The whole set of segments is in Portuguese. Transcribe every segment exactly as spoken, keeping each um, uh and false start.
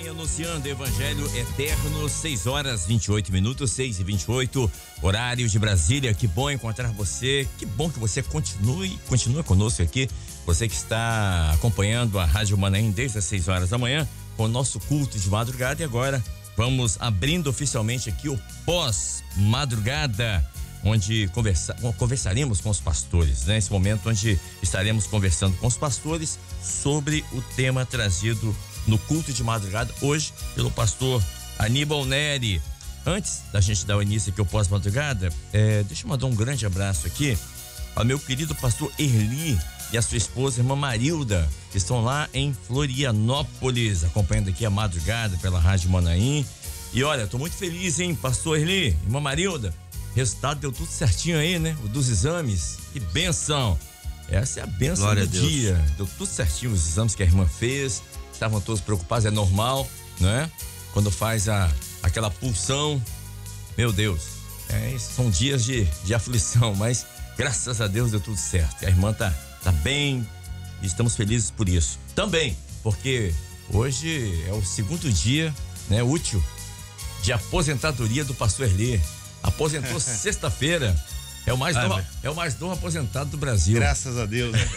Bem, anunciando Evangelho Eterno, seis horas vinte e oito minutos, seis e vinte e oito, horário de Brasília. Que bom encontrar você, que bom que você continue, continua conosco aqui. Você que está acompanhando a Rádio Manaim desde as seis horas da manhã, com o nosso culto de madrugada. E agora vamos abrindo oficialmente aqui o pós-madrugada, onde conversa, conversaremos com os pastores, né? Esse momento onde estaremos conversando com os pastores sobre o tema trazido no culto de madrugada, hoje, pelo pastor Aníbal Neri. Antes da gente dar o início aqui ao pós-madrugada, é, deixa eu mandar um grande abraço aqui ao meu querido pastor Erli e a sua esposa, irmã Marilda, que estão lá em Florianópolis, acompanhando aqui a madrugada pela Rádio Manaim. E olha, tô muito feliz, hein, pastor Erli, irmã Marilda. Resultado deu tudo certinho aí, né? O dos exames. Que benção. Essa é a benção Glória do a Deus. dia. Deu tudo certinho os exames que a irmã fez. Estavam todos preocupados, é normal, né? Quando faz a, aquela pulsão, meu Deus, é, são dias de, de aflição, mas graças a Deus deu tudo certo. A irmã tá, tá bem e estamos felizes por isso. Também, porque hoje é o segundo dia, né, útil de aposentadoria do pastor Erli. Aposentou sexta-feira. É o mais ah, novo, é o mais novo aposentado do Brasil. Graças a Deus, né?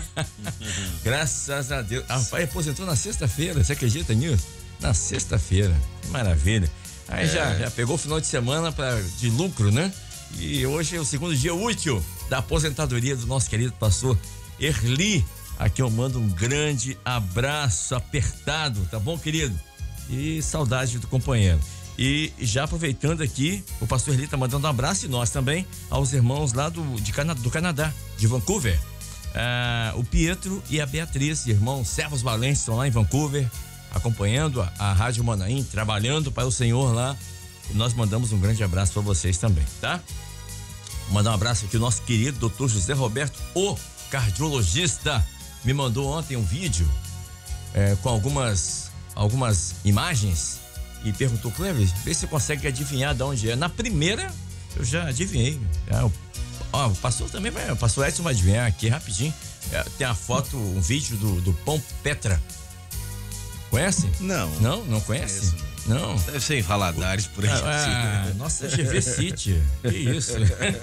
Graças a Deus. Ah, o pai aposentou na sexta-feira, você acredita nisso? Na sexta-feira. Que maravilha. Aí é. já, já pegou o final de semana pra, de lucro, né? E hoje é o segundo dia útil da aposentadoria do nosso querido pastor Erli. Aqui eu mando um grande abraço apertado, tá bom, querido? E saudade do companheiro. E já aproveitando aqui, o pastor Erli tá mandando um abraço, e nós também, aos irmãos lá do, de Cana, do Canadá, de Vancouver. Ah, o Pietro e a Beatriz, irmãos servos valentes, estão lá em Vancouver, acompanhando a, a Rádio Manaim, trabalhando para o Senhor lá. E nós mandamos um grande abraço para vocês também, tá? Vou mandar um abraço aqui, o nosso querido doutor José Roberto, o cardiologista, me mandou ontem um vídeo é, com algumas, algumas imagens. E perguntou, Cleves, vê se você consegue adivinhar de onde é. Na primeira, eu já adivinhei. É, o, ó, o pastor também vai, o pastor Edson vai adivinhar aqui rapidinho. É, tem a foto, um vídeo do, do Pão Petra. Conhece? Não. Não? Não conhece? Conheço, não. Não. Deve ser em Valadares por aí. Ah, ah, nossa, G V City. Que isso?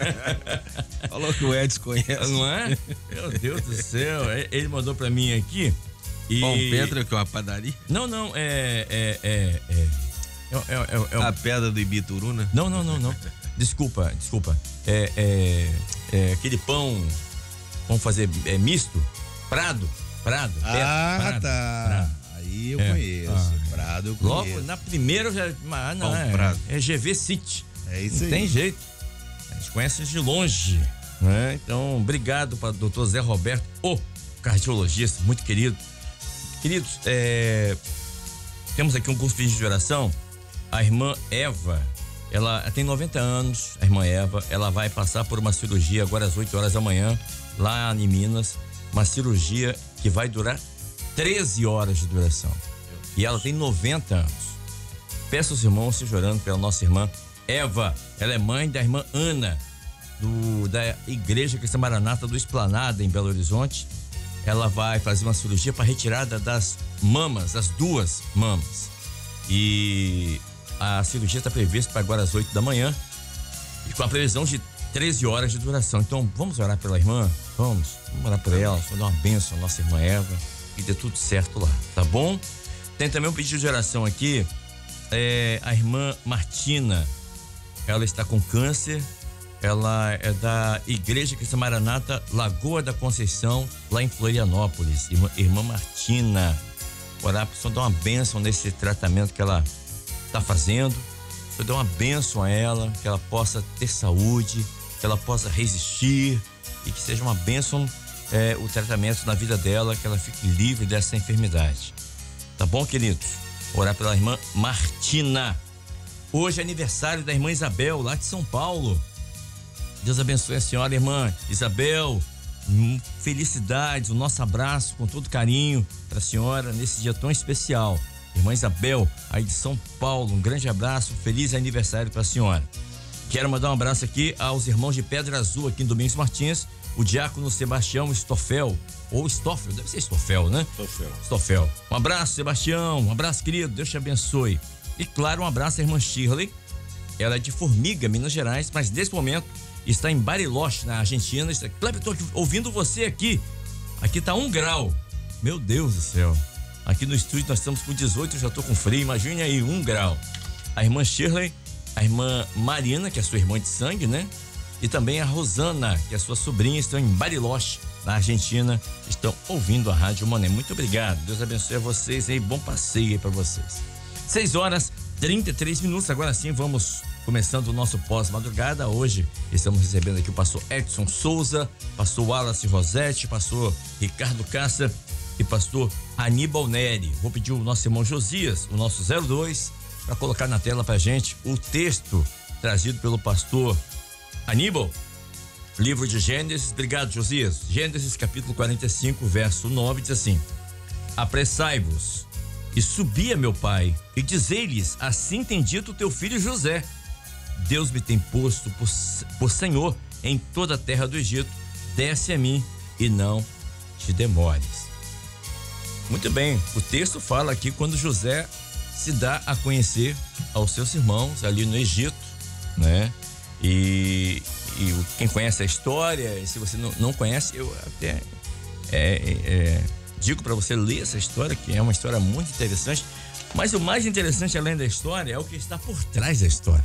Falou que o Edson conhece. Não é? Meu Deus do céu. Ele mandou pra mim aqui. E... Pão Petra, que é uma padaria? Não, não, é... é, é, é... É, é, é, é, a pedra do Ibituruna? Não, não, não, não. Desculpa, desculpa. É, é, é aquele pão, vamos fazer é, misto, Prado, Prado. Ah, Prado, tá. Prado. Aí eu é. conheço. Ah. Prado eu conheço. Logo na primeira eu já. Ah, não, Pão é, Prado. é G V City. É isso não aí. Não tem jeito. A gente conhece de longe, né? Então, obrigado para o doutor Zé Roberto, o cardiologista, muito querido. Queridos, é, temos aqui um curso de oração. A irmã Eva, ela tem noventa anos, a irmã Eva, ela vai passar por uma cirurgia agora às oito horas da manhã, lá em Minas, uma cirurgia que vai durar treze horas de duração. E ela tem noventa anos. Peço aos irmãos se chorando pela nossa irmã Eva, ela é mãe da irmã Ana, do, da Igreja Cristã Maranata do Esplanada, em Belo Horizonte. Ela vai fazer uma cirurgia para retirada das mamas, as duas mamas. E a cirurgia está prevista para agora às oito da manhã e com a previsão de treze horas de duração. Então vamos orar pela irmã? Vamos, vamos orar por ela, vamos dar uma bênção à nossa irmã Eva e dê tudo certo lá, tá bom? Tem também um pedido de oração aqui, é, a irmã Martina, ela está com câncer, ela é da Igreja Cristã Maranata Lagoa da Conceição, lá em Florianópolis. Irmã, irmã Martina, orar para o Senhor dar uma bênção nesse tratamento que ela está fazendo. O Senhor dá uma bênção a ela, que ela possa ter saúde, que ela possa resistir e que seja uma bênção é, o tratamento na vida dela, que ela fique livre dessa enfermidade. Tá bom, queridos? Orar pela irmã Martina. Hoje é aniversário da irmã Isabel, lá de São Paulo. Deus abençoe a senhora, irmã Isabel. Felicidades, o nosso abraço com todo carinho para a senhora nesse dia tão especial. Irmã Isabel, aí de São Paulo, um grande abraço, feliz aniversário para a senhora. Quero mandar um abraço aqui aos irmãos de Pedra Azul, aqui em Domingos Martins, o diácono Sebastião Stoffel, ou Stoffel, deve ser Stoffel, né? Stoffel. Stoffel. Um abraço, Sebastião, um abraço, querido, Deus te abençoe. E claro, um abraço à irmã Shirley, ela é de Formiga, Minas Gerais, mas nesse momento está em Bariloche, na Argentina. Kleber, estou ouvindo você aqui, aqui tá um grau, meu Deus do céu, aqui no estúdio nós estamos com dezoito, eu já tô com frio, imagine aí, um grau. A irmã Shirley, a irmã Marina, que é sua irmã de sangue, né? E também a Rosana, que é sua sobrinha, estão em Bariloche, na Argentina, estão ouvindo a Rádio Mané. Muito obrigado, Deus abençoe a vocês aí, bom passeio aí pra vocês. seis horas e trinta e três minutos, agora sim vamos começando o nosso pós-madrugada. Hoje estamos recebendo aqui o pastor Edson Souza, pastor Wallace Rosete, pastor Ricardo Cassa e pastor Aníbal Neri. Vou pedir o nosso irmão Josias, o nosso zero dois, para colocar na tela pra gente o texto trazido pelo pastor Aníbal, livro de Gênesis. Obrigado, Josias. Gênesis capítulo quarenta e cinco, verso nove, diz assim: apressai-vos e subi a meu pai e dizei-lhes, assim tem dito teu filho José, Deus me tem posto por, por Senhor em toda a terra do Egito, desce a mim e não te demores. Muito bem, o texto fala aqui quando José se dá a conhecer aos seus irmãos ali no Egito, né? E, e quem conhece a história, e se você não, não conhece, eu até é, é, digo para você ler essa história, que é uma história muito interessante, mas o mais interessante além da história é o que está por trás da história.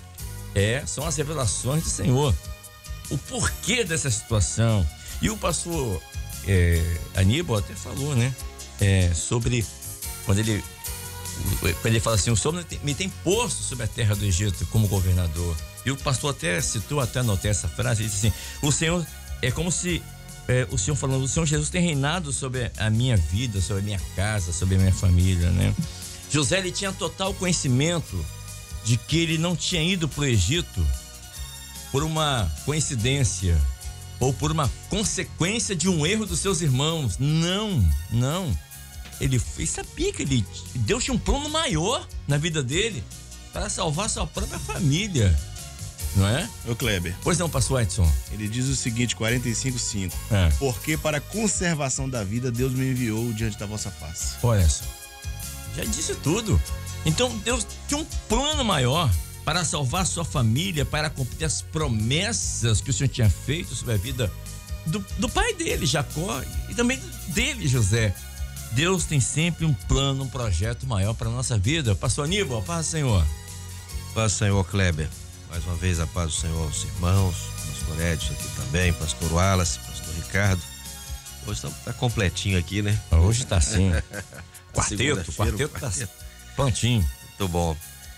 É, são as revelações do Senhor, o porquê dessa situação. E o pastor é, Aníbal até falou, né? É, sobre quando ele quando ele fala assim, o Senhor me tem posto sobre a terra do Egito como governador. E o pastor até citou, até anotei essa frase, ele disse assim: o Senhor, é como se é, o Senhor falando, o Senhor Jesus tem reinado sobre a minha vida, sobre a minha casa, sobre a minha família, né? José, ele tinha total conhecimento de que ele não tinha ido para o Egito por uma coincidência ou por uma consequência de um erro dos seus irmãos. Não, não. Ele, ele sabia que ele, Deus tinha um plano maior na vida dele para salvar sua própria família, não é? Ô Kleber. Pois não, pastor Edson. Ele diz o seguinte, quarenta e cinco, cinco. É. Porque para a conservação da vida, Deus me enviou diante da vossa face. Olha só. Já disse tudo. Então Deus tinha um plano maior para salvar sua família, para cumprir as promessas que o Senhor tinha feito sobre a vida do, do pai dele, Jacó, e também dele, José. Deus tem sempre um plano, um projeto maior para a nossa vida. Pastor Aníbal, a paz do Senhor. Paz do Senhor, Kleber. Mais uma vez a paz do Senhor aos irmãos, pastor Edson aqui também, pastor Wallace, pastor Ricardo. Hoje tá completinho aqui, né? Hoje tá assim. Quarteto, quarteto tá prontinho. Muito bom.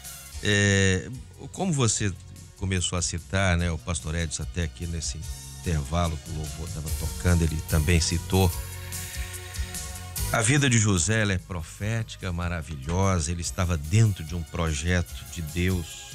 É, como você começou a citar, né? O pastor Edson até aqui nesse intervalo que o louvor estava tocando, ele também citou. A vida de José, ela é profética, maravilhosa. Ele estava dentro de um projeto de Deus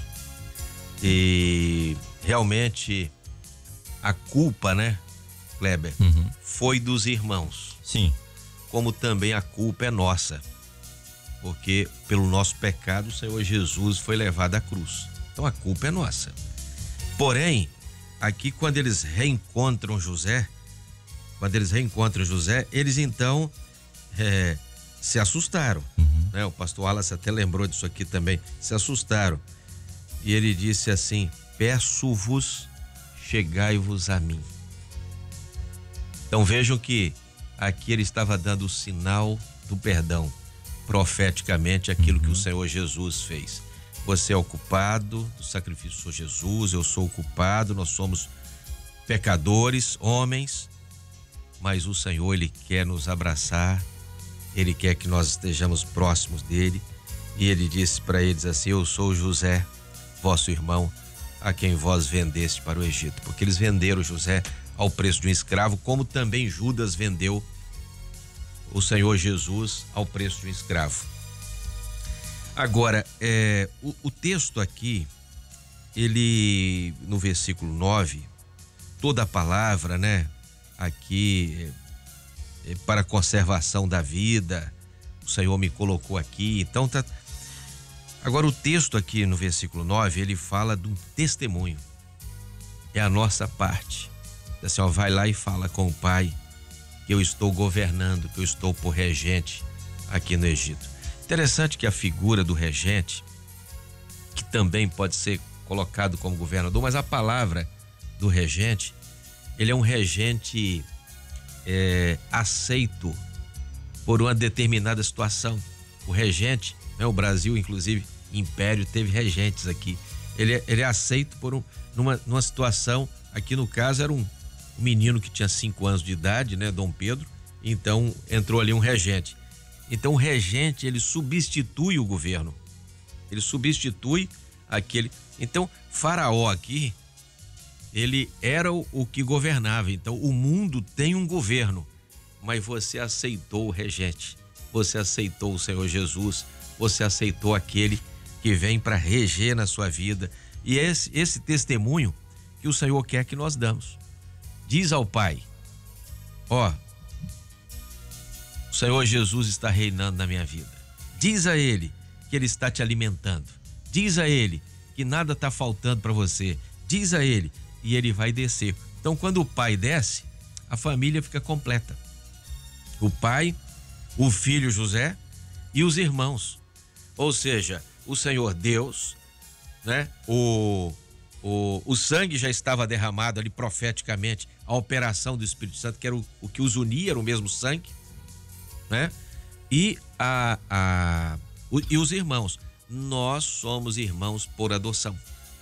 e realmente a culpa, né, Kleber, uhum. foi dos irmãos. Sim. Como também a culpa é nossa, porque pelo nosso pecado o Senhor Jesus foi levado à cruz. Então a culpa é nossa. Porém, aqui quando eles reencontram José, quando eles reencontram José, eles então é, se assustaram. Uhum. Né? O pastor Wallace até lembrou disso aqui também. Se assustaram. E ele disse assim: peço-vos, chegai-vos a mim. Então vejam que aqui ele estava dando o sinal do perdão, profeticamente aquilo uhum. que o Senhor Jesus fez. Você é o culpado do sacrifício do Senhor Jesus, eu sou o culpado, nós somos pecadores, homens, mas o Senhor, ele quer nos abraçar, ele quer que nós estejamos próximos dele, e ele disse para eles assim: eu sou José, vosso irmão, a quem vós vendeste para o Egito, porque eles venderam José ao preço de um escravo, como também Judas vendeu o Senhor Jesus ao preço de um escravo. Agora, é, o, o texto aqui, ele, no versículo nove, toda a palavra, né, aqui, é, é para a conservação da vida, o Senhor me colocou aqui, então tá. Agora, o texto aqui no versículo nove, ele fala de um testemunho, é a nossa parte. assim, ó, vai lá e fala com o pai que eu estou governando, que eu estou por regente aqui no Egito. Interessante que a figura do regente, que também pode ser colocado como governador, mas a palavra do regente, ele é um regente é, aceito por uma determinada situação. O regente, né, o Brasil, inclusive, império, teve regentes aqui. Ele, é, ele é aceito por um, numa, numa situação, aqui no caso era um, um menino que tinha cinco anos de idade, né, Dom Pedro, então entrou ali um regente. Então o regente, ele substitui o governo, ele substitui aquele. Então Faraó aqui, ele era o, o que governava. Então o mundo tem um governo, mas você aceitou o regente, você aceitou o Senhor Jesus, você aceitou aquele que vem para reger na sua vida. E é esse, esse testemunho que o Senhor quer que nós damos. Diz ao Pai, ó, o Senhor Jesus está reinando na minha vida. Diz a Ele que Ele está te alimentando. Diz a Ele que nada está faltando para você. Diz a Ele e Ele vai descer. Então, quando o Pai desce, a família fica completa. O Pai, o Filho José e os irmãos. Ou seja, o Senhor Deus, né? O, o, o sangue já estava derramado ali profeticamente, a operação do Espírito Santo, que era o, o que os unia, era o mesmo sangue, né? E, a, a, o, e os irmãos, nós somos irmãos por adoção.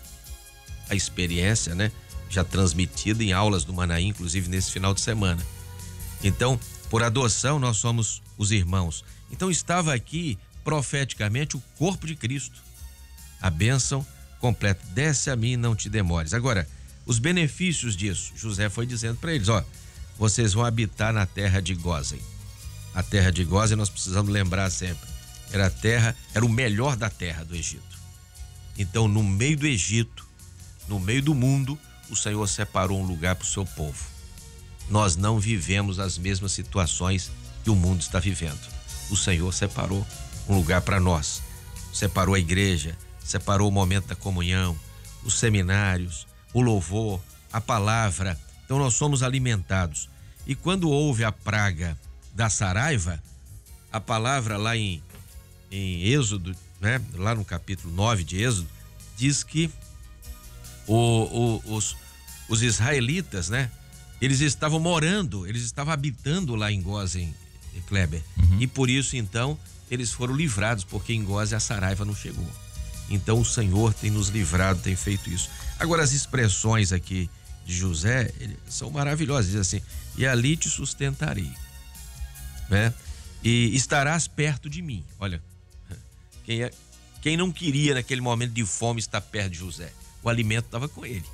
A experiência, né? Já transmitida em aulas do Manaí, inclusive nesse final de semana. Então, por adoção, nós somos os irmãos. Então, estava aqui profeticamente o corpo de Cristo. A bênção completa. Desce a mim e não te demores. Agora, os benefícios disso, José foi dizendo para eles, ó, vocês vão habitar na terra de Gósen. A terra de Gósen, nós precisamos lembrar sempre, era a terra, era o melhor da terra do Egito. Então, no meio do Egito, no meio do mundo, o Senhor separou um lugar para o seu povo. Nós não vivemos as mesmas situações que o mundo está vivendo. O Senhor separou um lugar para nós. Separou a igreja, separou o momento da comunhão, os seminários, o louvor, a palavra. Então nós somos alimentados. E quando houve a praga da saraiva, a palavra lá em, em Êxodo, né? Lá no capítulo nove de Êxodo, diz que o, o, os, os israelitas, né? Eles estavam morando, eles estavam habitando lá em Gósen, Kleber. Uhum. E por isso, então, eles foram livrados, porque em Gósen a saraiva não chegou. Então o Senhor tem nos livrado, tem feito isso. Agora, as expressões aqui de José são maravilhosas. Diz assim, e ali te sustentarei, né? E estarás perto de mim. Olha, quem, é, quem não queria naquele momento de fome estar perto de José? O alimento estava com ele.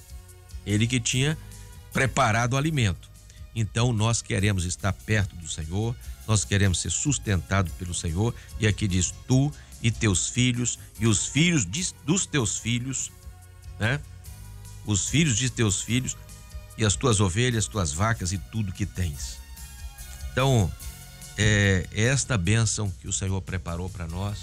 Ele que tinha preparado o alimento. Então nós queremos estar perto do Senhor, nós queremos ser sustentados pelo Senhor, e aqui diz, tu e teus filhos e os filhos de, dos teus filhos, né? Os filhos de teus filhos e as tuas ovelhas, tuas vacas e tudo que tens. Então, é, é esta bênção que o Senhor preparou para nós.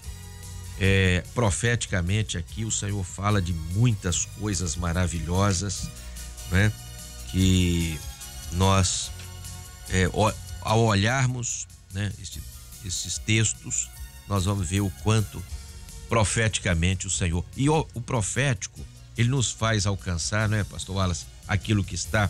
É, profeticamente aqui o Senhor fala de muitas coisas maravilhosas, né? Que nós, é, ao olharmos, né, este, esses textos, nós vamos ver o quanto profeticamente o Senhor, e o, o profético, ele nos faz alcançar, né, pastor Wallace, aquilo que está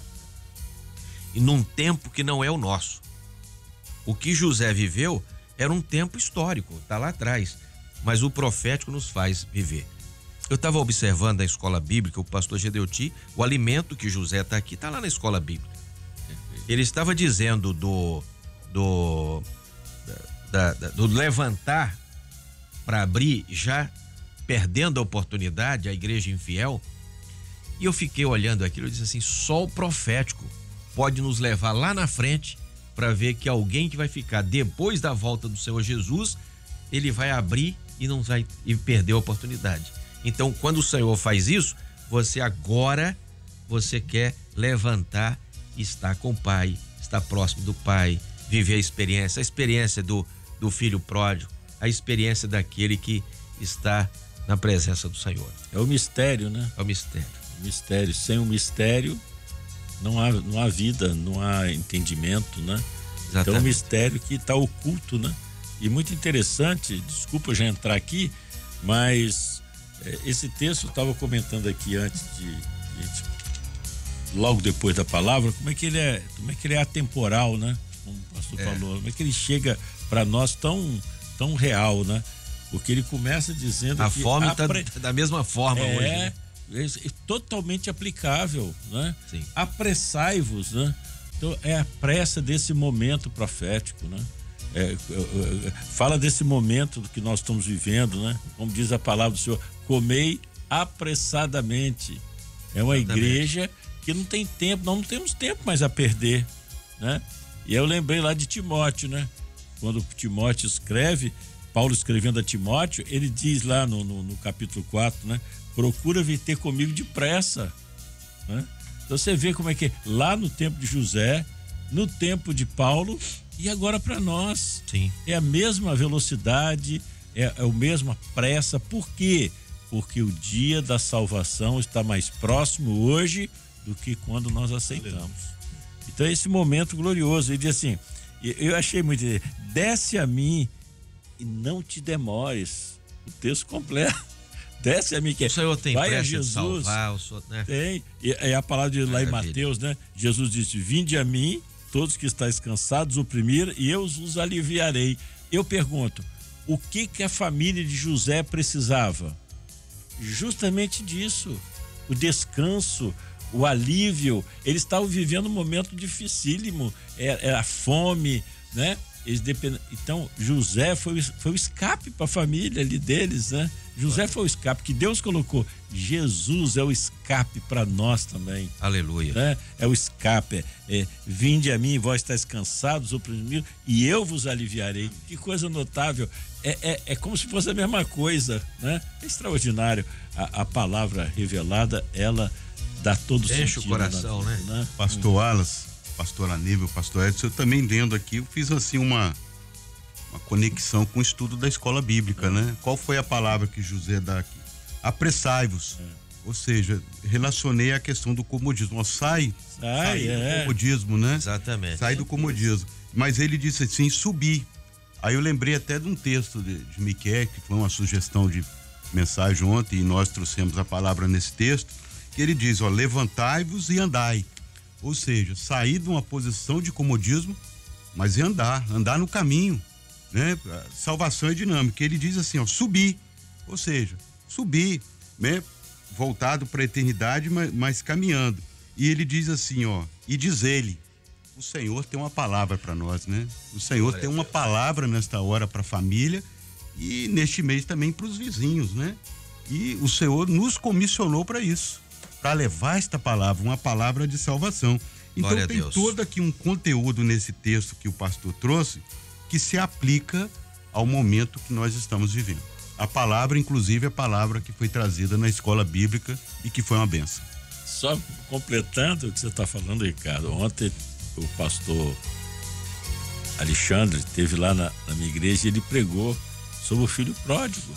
e num tempo que não é o nosso. O que José viveu era um tempo histórico, está lá atrás, mas o profético nos faz viver. Eu estava observando a escola bíblica, o pastor Gedeuti, o alimento que José está aqui, está lá na escola bíblica. Ele estava dizendo do, do, da, da, do levantar para abrir, já perdendo a oportunidade, a igreja infiel. E eu fiquei olhando aquilo e disse assim, só o profético pode nos levar lá na frente para ver que alguém que vai ficar depois da volta do Senhor Jesus, ele vai abrir e não vai e perder a oportunidade. Então, quando o Senhor faz isso, você agora, você quer levantar, estar com o Pai, estar próximo do Pai, viver a experiência, a experiência do, do filho pródigo, a experiência daquele que está na presença do Senhor. É o mistério, né? É o mistério. Mistério. Sem o mistério, não há, não há vida, não há entendimento, né? Exatamente. Então, um mistério que está oculto, né? E muito interessante, desculpa já entrar aqui, mas é, esse texto eu estava comentando aqui antes de, de, logo depois da palavra, como é que ele é, como é que ele é atemporal, né? Como o pastor É. falou, como é que ele chega para nós tão, tão real, né? Porque ele começa dizendo A que fome está apre... da mesma forma é, hoje, né? é, é totalmente aplicável, né? Sim. Apressai-vos, né? Então é a pressa desse momento profético, né? É, é, é, fala desse momento que nós estamos vivendo, né? Como diz a palavra do Senhor, comei apressadamente. É uma Exatamente. igreja que não tem tempo, nós não temos tempo mais a perder, né? E eu lembrei lá de Timóteo, né? Quando Timóteo escreve, Paulo escrevendo a Timóteo, ele diz lá no, no, no capítulo quatro, né? Procura vir ter comigo depressa, né? Então você vê como é que é lá no tempo de José, no tempo de Paulo e agora para nós. Sim. É a mesma velocidade, é, é a mesma pressa. Por quê? Porque o dia da salvação está mais próximo hoje do que quando nós aceitamos. Então é esse momento glorioso. Ele diz assim, eu achei muito, desce a mim e não te demores. O texto completo. Desce a mim que O Senhor tem vai a pressa de Jesus, salvar, o Senhor, né? tem, e é a palavra de lá em Maravilha. Mateus, né? Jesus disse, vinde a mim, todos que estáis cansados, oprimidos, e eu os aliviarei. Eu pergunto, o que que a família de José precisava? Justamente disso, o descanso, o alívio. Eles estavam vivendo um momento dificílimo, era a fome, né? Eles depend... Então, José foi, foi o escape para a família ali deles, né? José foi o escape que Deus colocou. Jesus é o escape para nós também. Aleluia. Né? É o escape. É, é, vinde a mim, vós estáis cansados, oprimidos, e eu vos aliviarei. Que coisa notável. É, é, é como se fosse a mesma coisa, né? É extraordinário. A, a palavra revelada, ela dá todo sentido. Enche o coração, na, né? né? Pastor Wallace, pastor Aníbal, pastor Edson, eu também lendo aqui, eu fiz assim uma, uma conexão com o estudo da escola bíblica, é. né? Qual foi a palavra que José dá aqui? Apressai-vos. É. Ou seja, relacionei a questão do comodismo. Ó, sai, sai, sai é. do comodismo, né? Exatamente. Sai do comodismo. Mas ele disse assim, subir. Aí eu lembrei até de um texto de, de Miquel, que foi uma sugestão de mensagem ontem, e nós trouxemos a palavra nesse texto, que ele diz, ó, levantai-vos e andai. Ou seja, sair de uma posição de comodismo, mas e andar, andar no caminho, né? Salvação é dinâmica. Ele diz assim, ó, subir. Ou seja, subir, né? Voltado para a eternidade, mas, mas caminhando. E ele diz assim, ó, e diz ele, o Senhor tem uma palavra para nós, né? O Senhor tem uma palavra nesta hora para a família e neste mês também para os vizinhos, né? E o Senhor nos comissionou para isso, para levar esta palavra, uma palavra de salvação. Então Glória a tem Deus. todo aqui um conteúdo nesse texto que o pastor trouxe que se aplica ao momento que nós estamos vivendo. A palavra, inclusive, é a palavra que foi trazida na escola bíblica e que foi uma bênção. Só completando o que você está falando, Ricardo, ontem o pastor Alexandre esteve lá na, na minha igreja e ele pregou sobre o filho pródigo.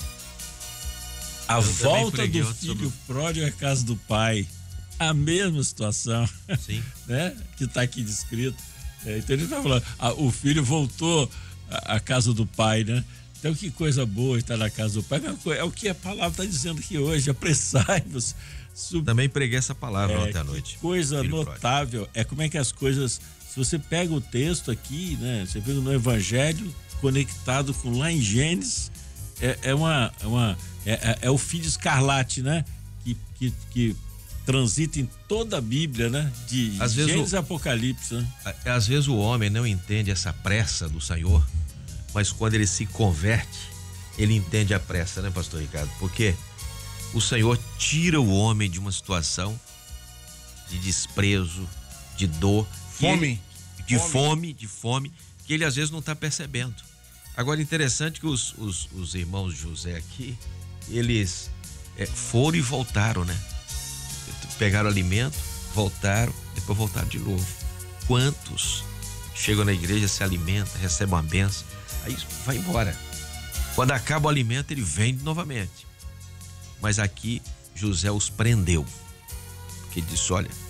A Eu volta do sobre... filho pródigo à casa do pai. A mesma situação. Sim. Né? Que está aqui descrito. É, então ele está falando, a, o filho voltou à, à casa do pai, né? Então que coisa boa estar na casa do pai. É o que a palavra está dizendo aqui hoje. Apressai-vos. Sub... Também preguei essa palavra é, ontem à noite. Coisa filho notável. Pródigo. É como é que as coisas. Se você pega o texto aqui, né? Você pega no Evangelho, conectado com lá em Gênesis, é, é uma. É uma É, é, é o filho escarlate, né? Que, que, que transita em toda a Bíblia, né? De às Gênesis e Apocalipse, né? Às vezes o homem não entende essa pressa do Senhor, mas quando ele se converte, ele entende a pressa, né, pastor Ricardo? Porque o Senhor tira o homem de uma situação de desprezo, de dor, Fome. Ele, de fome. fome, de fome, que ele às vezes não está percebendo. Agora, interessante que os, os, os irmãos de José aqui, eles é, foram e voltaram, né? Pegaram alimento, voltaram, depois voltaram de novo. Quantos chegam na igreja, se alimentam, recebem uma benção, aí vai embora. Quando acaba o alimento, ele vem novamente. Mas aqui, José os prendeu. Porque ele disse, olha,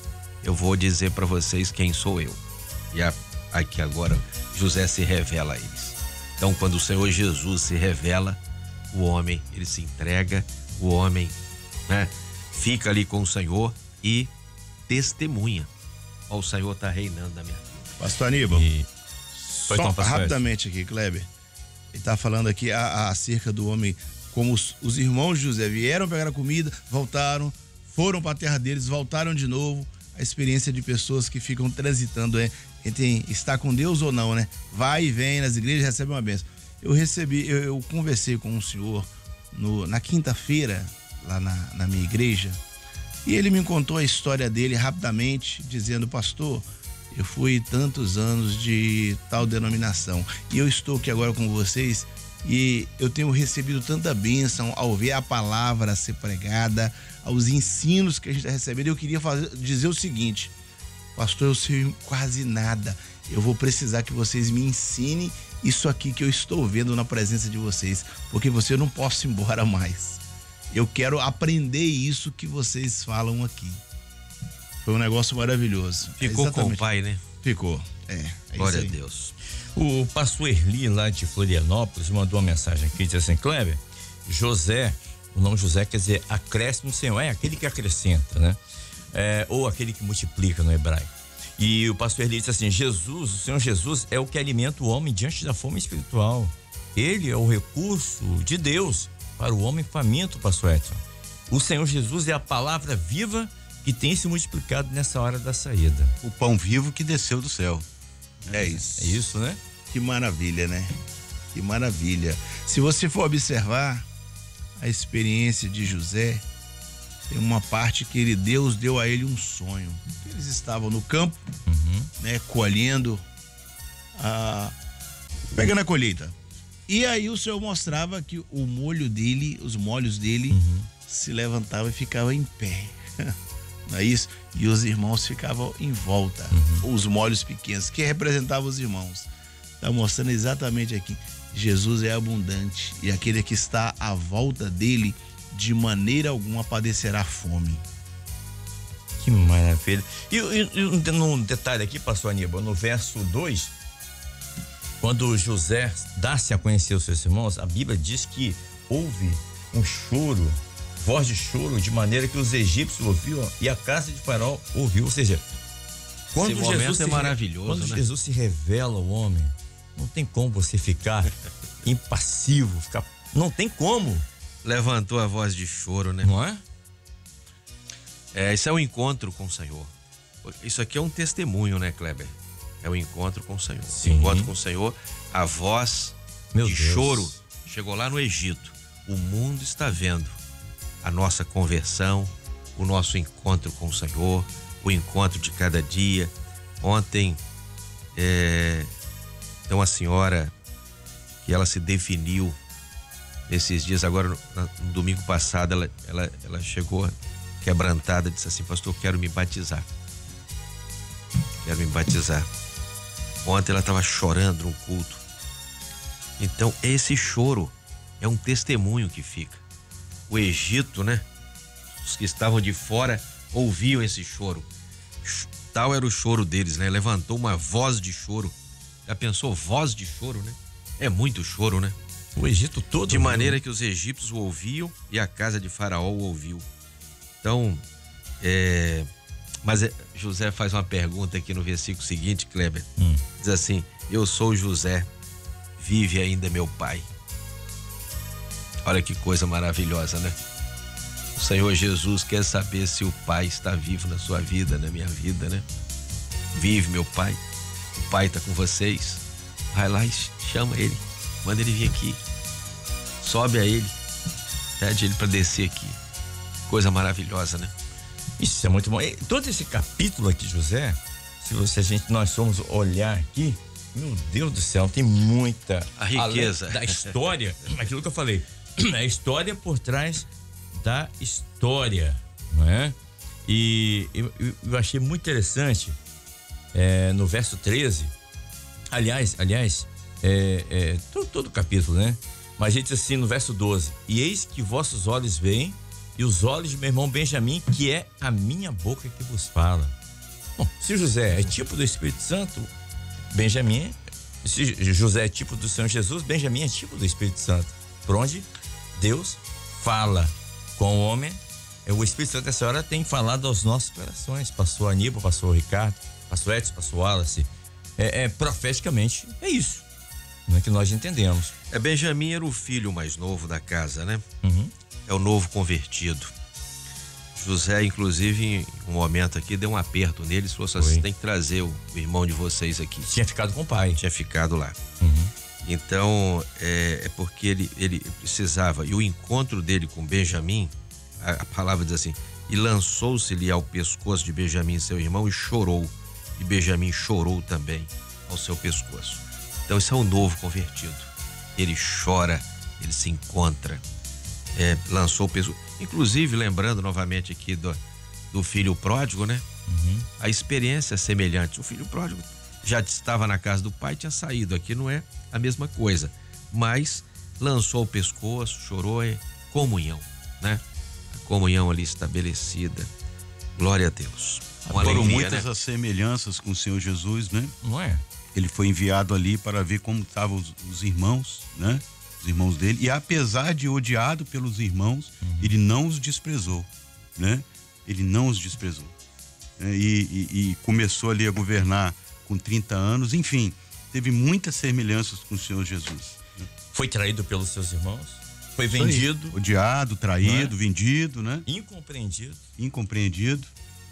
eu vou dizer para vocês quem sou eu. E a, aqui agora José se revela a eles. Então, quando o Senhor Jesus se revela, o homem, ele se entrega, o homem, né, fica ali com o Senhor e testemunha. Ó, o Senhor está reinando na minha vida. Pastor Aníbal, E... só Então, pastor rapidamente aqui, Kleber. Ele está falando aqui a, a, acerca do homem, como os, os irmãos de José vieram pegar a comida, voltaram, foram para a terra deles, voltaram de novo. A experiência de pessoas que ficam transitando é, entre estar com Deus ou não, né? Vai e vem nas igrejas, recebe uma bênção. Eu recebi, eu, eu conversei com um senhor no, na quinta-feira, lá na, na minha igreja, e ele me contou a história dele rapidamente, dizendo: pastor, eu fui tantos anos de tal denominação e eu estou aqui agora com vocês e eu tenho recebido tanta bênção ao ver a palavra ser pregada, aos ensinos que a gente está recebendo. Eu queria fazer, dizer o seguinte: pastor, eu sei quase nada, eu vou precisar que vocês me ensinem isso aqui que eu estou vendo na presença de vocês, porque você não posso ir embora mais. Eu quero aprender isso que vocês falam aqui. Foi um negócio maravilhoso. Ficou É com o pai, né? Ficou, é. é Glória isso a aí. Deus. O pastor Erli, lá de Florianópolis, mandou uma mensagem aqui, diz assim: Kleber, José, o nome José quer dizer acréscimo do Senhor, é aquele que acrescenta, né? É, ou aquele que multiplica no hebraico. E o pastor Erli diz assim: Jesus, o Senhor Jesus é o que alimenta o homem diante da fome espiritual. Ele é o recurso de Deus para o homem faminto, pastor Edson. O Senhor Jesus é a palavra viva que tem se multiplicado nessa hora da saída. O pão vivo que desceu do céu. É isso. É isso, né? Que maravilha, né? Que maravilha. Se você for observar a experiência de José, tem uma parte que ele, Deus deu a ele um sonho. Eles estavam no campo, Uhum. né, colhendo, a, pegando a colheita. E aí o Senhor mostrava que o molho dele, os molhos dele, Uhum. se levantavam e ficavam em pé. Não é isso? E os irmãos ficavam em volta, Uhum. os molhos pequenos, que representavam os irmãos. Está mostrando exatamente aqui. Jesus é abundante e aquele que está à volta dele, de maneira alguma padecerá fome. Que maravilha. E, e, e num detalhe aqui, pastor Aníbal, no verso dois, quando José dá-se a conhecer os seus irmãos, a Bíblia diz que houve um choro, voz de choro, de maneira que os egípcios ouviram e a casa de Faraó ouviu. Ou seja, quando Esse momento Jesus é se, maravilhoso, quando né? Jesus se revela ao homem, não tem como você ficar impassivo, ficar, não tem como, Levantou a voz de choro, né? não é? É, isso é um encontro com o Senhor. Isso aqui é um testemunho, né, Kleber? É um encontro com o Senhor. Sim. Encontro com o Senhor, a voz Meu de Deus. choro chegou lá no Egito. O mundo está vendo a nossa conversão, o nosso encontro com o Senhor, o encontro de cada dia. Ontem, é, tem uma senhora que ela se definiu esses dias, agora no, no domingo passado, ela, ela, ela chegou quebrantada, disse assim: pastor, eu quero me batizar. Quero me batizar. Ontem ela estava chorando no culto. Então, esse choro é um testemunho que fica. O Egito, né? Os que estavam de fora ouviam esse choro. Tal era o choro deles, né? Levantou uma voz de choro. Já pensou, voz de choro, né? É muito choro, né? O Egito todo. De maneira que os egípcios o ouviam e a casa de Faraó o ouviu. Então, é... mas é... José faz uma pergunta aqui no versículo seguinte, Kleber. Hum. Diz assim: eu sou José, vive ainda meu pai. Olha que coisa maravilhosa, né? O Senhor Jesus quer saber se o pai está vivo na sua vida, na minha vida, né? Vive meu pai, o pai está com vocês. Vai lá e chama ele, manda ele vir aqui, sobe a ele, pede ele para descer aqui. Coisa maravilhosa, né? Isso é muito bom. E todo esse capítulo aqui, José, se você, a gente, nós formos olhar aqui, meu Deus do céu, tem muita A riqueza. além da história, aquilo que eu falei, a história por trás da história, não é? E eu, eu, eu achei muito interessante é, no verso treze, aliás, aliás, é, é, todo, todo o capítulo, né? Mas a gente diz assim no verso doze: e eis que vossos olhos veem, e os olhos de meu irmão Benjamim, que é a minha boca que vos fala. Bom, se José é tipo do Espírito Santo, Benjamim, se José é tipo do Senhor Jesus, Benjamim é tipo do Espírito Santo. Por onde Deus fala com o homem, o Espírito Santo nessa hora tem falado aos nossos corações. Pastor Aníbal, pastor Ricardo, pastor Edson, pastor Wallace. É, é, profeticamente, é isso, não é que nós entendemos. É, Benjamim era o filho mais novo da casa, né? Uhum. É o novo convertido. José, inclusive, em um momento aqui, deu um aperto nele, falou assim, você tem que trazer o irmão de vocês aqui. Tinha ficado com o pai. Tinha ficado lá. Uhum. Então, é, é porque ele, ele precisava, e o encontro dele com Benjamim, a, a palavra diz assim, e lançou-se-lhe ao pescoço de Benjamim, seu irmão, e chorou. E Benjamim chorou também ao seu pescoço. Então, esse é o novo convertido. Ele chora, ele se encontra, é, lançou o pescoço. Inclusive, lembrando novamente aqui do, do filho pródigo, né? Uhum. A experiência é semelhante. O filho pródigo já estava na casa do pai, tinha saído. Aqui não é a mesma coisa. Mas lançou o pescoço, chorou, é comunhão, né? A comunhão ali estabelecida. Glória a Deus. Uma Foram alegria, muitas né? as semelhanças com o Senhor Jesus, né? Não é? Ele foi enviado ali para ver como estavam os, os irmãos, né? Os irmãos dele. E apesar de odiado pelos irmãos, uhum. ele não os desprezou, né? Ele não os desprezou. E, e, e começou ali a governar com trinta anos. Enfim, teve muitas semelhanças com o Senhor Jesus. Né? Foi traído pelos seus irmãos? Foi vendido? Foi odiado, traído, é? vendido, né? Incompreendido. Incompreendido.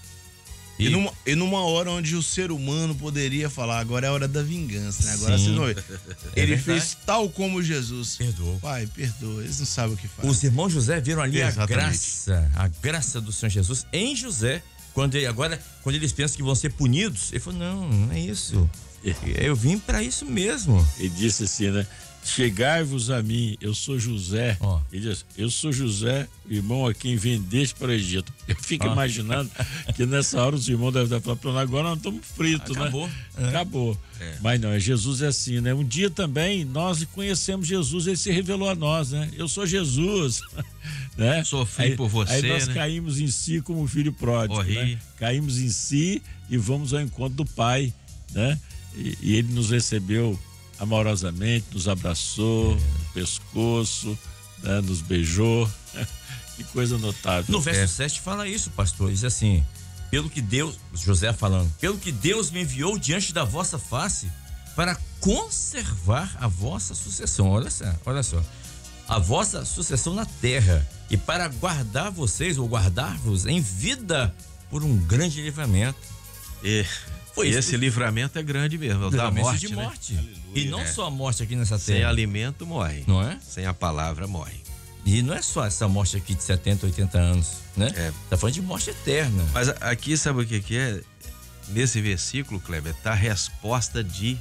E, numa, e numa hora onde o ser humano poderia falar, agora é a hora da vingança, né? Agora Sim. você não... É Ele verdade. fez tal como Jesus. Perdoou. Pai, perdoa. Eles não sabem o que faz. Os irmãos José viram ali Exatamente. a graça, a graça do Senhor Jesus em José. Quando ele, agora, quando eles pensam que vão ser punidos, ele falou, não, não é isso. Eu vim para isso mesmo. Ele disse assim, né? Chegai-vos a mim, eu sou José. Ó. Ele diz, eu sou José, irmão a quem vendeste para o Egito. Eu fico Ó. imaginando que nessa hora os irmãos devem estar falando, agora nós estamos fritos, Acabou. né? É. Acabou. É. Mas não, é Jesus é assim, né? Um dia também nós conhecemos Jesus, ele se revelou a nós, né? Eu sou Jesus, né? Sofri aí, por você, Aí nós né? caímos em si como filho pródigo, Morri. né? Caímos em si e vamos ao encontro do Pai, né? E, e ele nos recebeu amorosamente, nos abraçou, no pescoço, né, nos beijou. Que coisa notável. No verso É. sete fala isso, pastor. Diz assim, pelo que Deus, José falando, pelo que Deus me enviou diante da vossa face para conservar a vossa sucessão. Olha só, olha só. A vossa sucessão na terra e para guardar vocês ou guardar-vos em vida por um grande livramento. E, Foi e isso. esse livramento é grande mesmo, é o da Livramento morte, de né? morte. E não É. só a morte aqui nessa Sem terra, alimento morre, não é? sem a palavra morre. E não é só essa morte aqui de setenta, oitenta anos, né? É. Tá falando de morte eterna. Mas a- aqui sabe o que que é? Nesse versículo, Kleber, tá a resposta de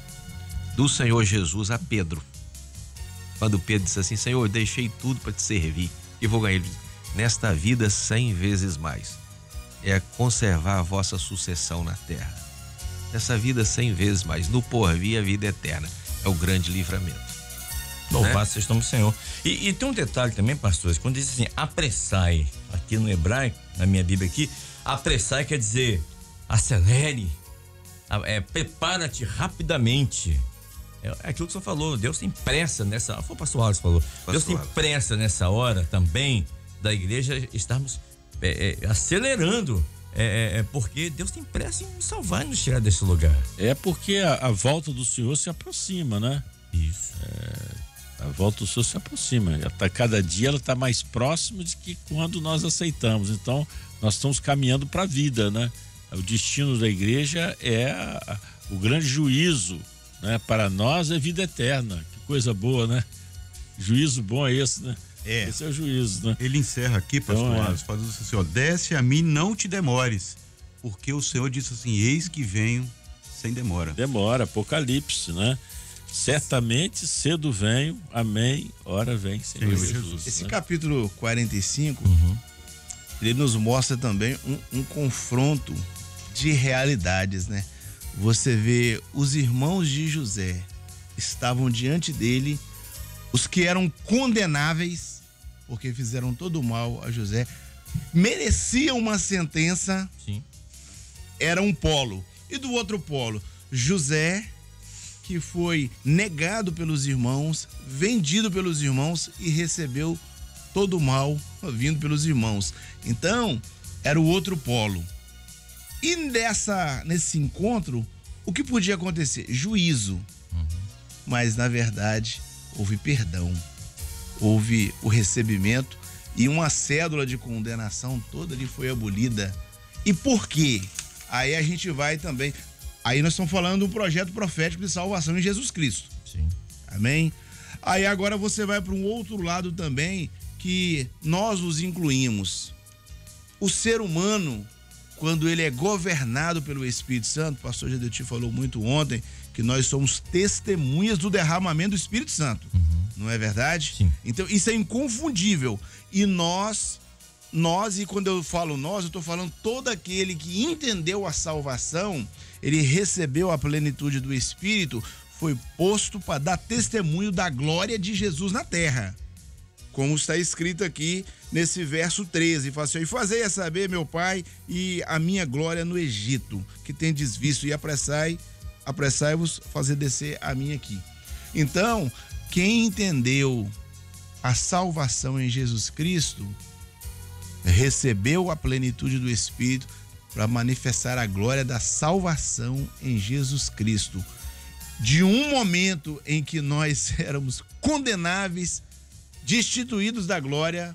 do Senhor Jesus a Pedro. Quando Pedro disse assim, Senhor, eu deixei tudo para te servir e vou ganhar nesta vida cem vezes mais. É conservar a vossa sucessão na terra. Essa vida cem vezes mais, no porvir a vida eterna. É o grande livramento. Louvado né? seja o nome do Senhor. E, e tem um detalhe também, pastores, quando diz assim, apressai, aqui no hebraico, na minha Bíblia aqui, apressai quer dizer acelere, é, prepara-te rapidamente. É, é aquilo que o senhor falou, Deus tem pressa nessa, foi o pastor Alves falou, Pastor Deus tem Alves. pressa nessa hora também da igreja estarmos é, é, acelerando, é, é, é, porque Deus tem pressa em nos salvar e nos tirar desse lugar. É porque a, a volta do Senhor se aproxima, né? Isso. A volta do Senhor se aproxima. Ela tá, cada dia ela está mais próxima de que quando nós aceitamos. Então, nós estamos caminhando para a vida, né? O destino da igreja é a, a, o grande juízo, né? Para nós é vida eterna. Que coisa boa, né? Juízo bom é esse, né? É. Esse é o juízo, né? Ele encerra aqui, pastor Então, é. Alisson, fazendo assim, ó, desce a mim, não te demores, porque o Senhor disse assim, eis que venho sem demora. Demora, Apocalipse, né? Certamente cedo venho, amém, ora vem, Senhor, Senhor Jesus. Jesus. Esse né? capítulo quarenta e cinco, Uhum. ele nos mostra também um, um confronto de realidades, né? Você vê os irmãos de José estavam diante dele, os que eram condenáveis, porque fizeram todo o mal a José, mereciam uma sentença, Sim. era um polo. E do outro polo, José, que foi negado pelos irmãos, vendido pelos irmãos e recebeu todo o mal vindo pelos irmãos. Então, era o outro polo. E nessa, nesse encontro, o que podia acontecer? Juízo. Uhum. Mas, na verdade, houve perdão. Houve o recebimento e uma cédula de condenação toda ali foi abolida. E por quê? Aí a gente vai também... Aí nós estamos falando de um projeto profético de salvação em Jesus Cristo. Sim. Amém? Aí agora você vai para um outro lado também, que nós os incluímos. O ser humano, quando ele é governado pelo Espírito Santo, o pastor Gedeti falou muito ontem, que nós somos testemunhas do derramamento do Espírito Santo. Uhum. Não é verdade? Sim. Então, isso é inconfundível. E nós, nós, e quando eu falo nós, eu estou falando todo aquele que entendeu a salvação, ele recebeu a plenitude do Espírito, foi posto para dar testemunho da glória de Jesus na terra. Como está escrito aqui nesse verso treze, fala assim: e fazei a saber, meu Pai, e a minha glória no Egito, que tendes visto, e apressai, apressai-vos fazer descer a minha aqui. Então, quem entendeu a salvação em Jesus Cristo, recebeu a plenitude do Espírito para manifestar a glória da salvação em Jesus Cristo. De um momento em que nós éramos condenáveis, destituídos da glória,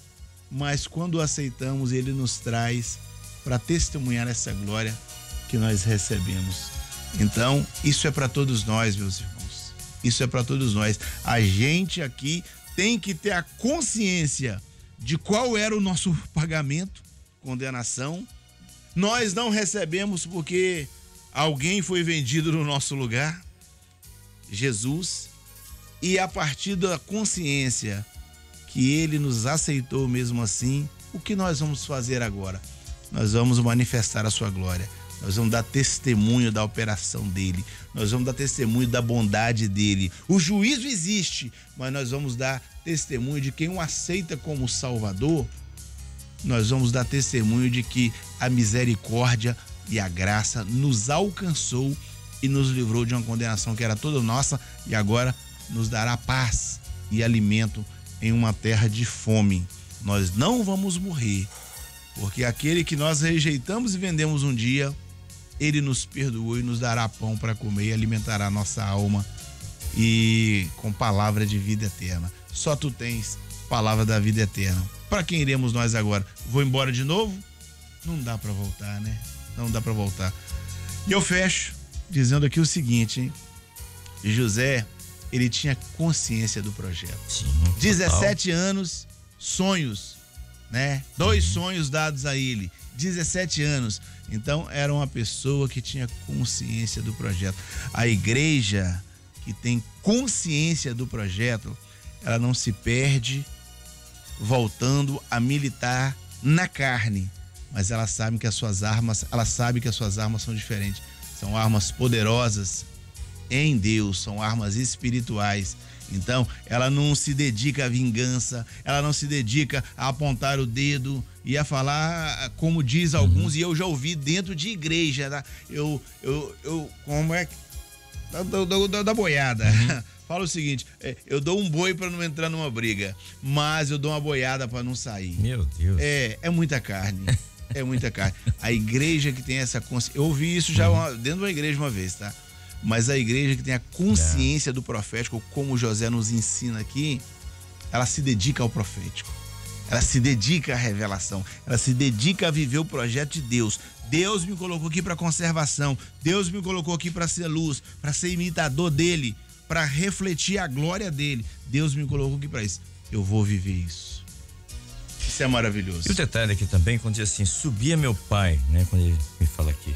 mas quando aceitamos, ele nos traz para testemunhar essa glória que nós recebemos. Então, isso é para todos nós, meus irmãos. Isso é para todos nós. A gente aqui tem que ter a consciência de qual era o nosso pagamento, condenação. Nós não recebemos porque alguém foi vendido no nosso lugar, Jesus. E a partir da consciência que ele nos aceitou mesmo assim, o que nós vamos fazer agora? Nós vamos manifestar a sua glória. Nós vamos dar testemunho da operação dele. Nós vamos dar testemunho da bondade dele. O juízo existe, mas nós vamos dar testemunho de quem o aceita como Salvador. Nós vamos dar testemunho de que a misericórdia e a graça nos alcançou e nos livrou de uma condenação que era toda nossa, e agora nos dará paz e alimento em uma terra de fome. Nós não vamos morrer, porque aquele que nós rejeitamos e vendemos um dia, ele nos perdoou e nos dará pão para comer e alimentará a nossa alma, e com palavra de vida eterna. Só tu tens palavra da vida eterna. Para quem iremos nós agora? Vou embora de novo? Não dá para voltar, né? Não dá para voltar. E eu fecho dizendo aqui o seguinte, hein? José, ele tinha consciência do projeto. Sim, dezessete anos, sonhos, né? Dois uhum. sonhos dados a ele. dezessete anos. Então, era uma pessoa que tinha consciência do projeto. A igreja que tem consciência do projeto, ela não se perde voltando a militar na carne, mas ela sabe que as suas armas, ela sabe que as suas armas são diferentes. São armas poderosas em Deus, são armas espirituais. Então, ela não se dedica à vingança, ela não se dedica a apontar o dedo e a falar, como diz alguns, uhum. e eu já ouvi dentro de igreja, tá? eu, eu, eu, como é que... Da, da, da, da boiada. Uhum. Fala o seguinte, eu dou um boi para não entrar numa briga, mas eu dou uma boiada para não sair. Meu Deus. É, é muita carne. É muita carne. A igreja que tem essa consciência... Eu ouvi isso já uma, dentro de uma igreja uma vez, tá? Mas a igreja que tem a consciência do profético, como José nos ensina aqui, ela se dedica ao profético. Ela se dedica à revelação. Ela se dedica a viver o projeto de Deus. Deus me colocou aqui para conservação. Deus me colocou aqui para ser luz, para ser imitador dele, para refletir a glória dele. Deus me colocou aqui para isso. Eu vou viver isso. Isso é maravilhoso. E o detalhe aqui também, quando diz assim, subia meu pai, né? Quando ele me fala aqui,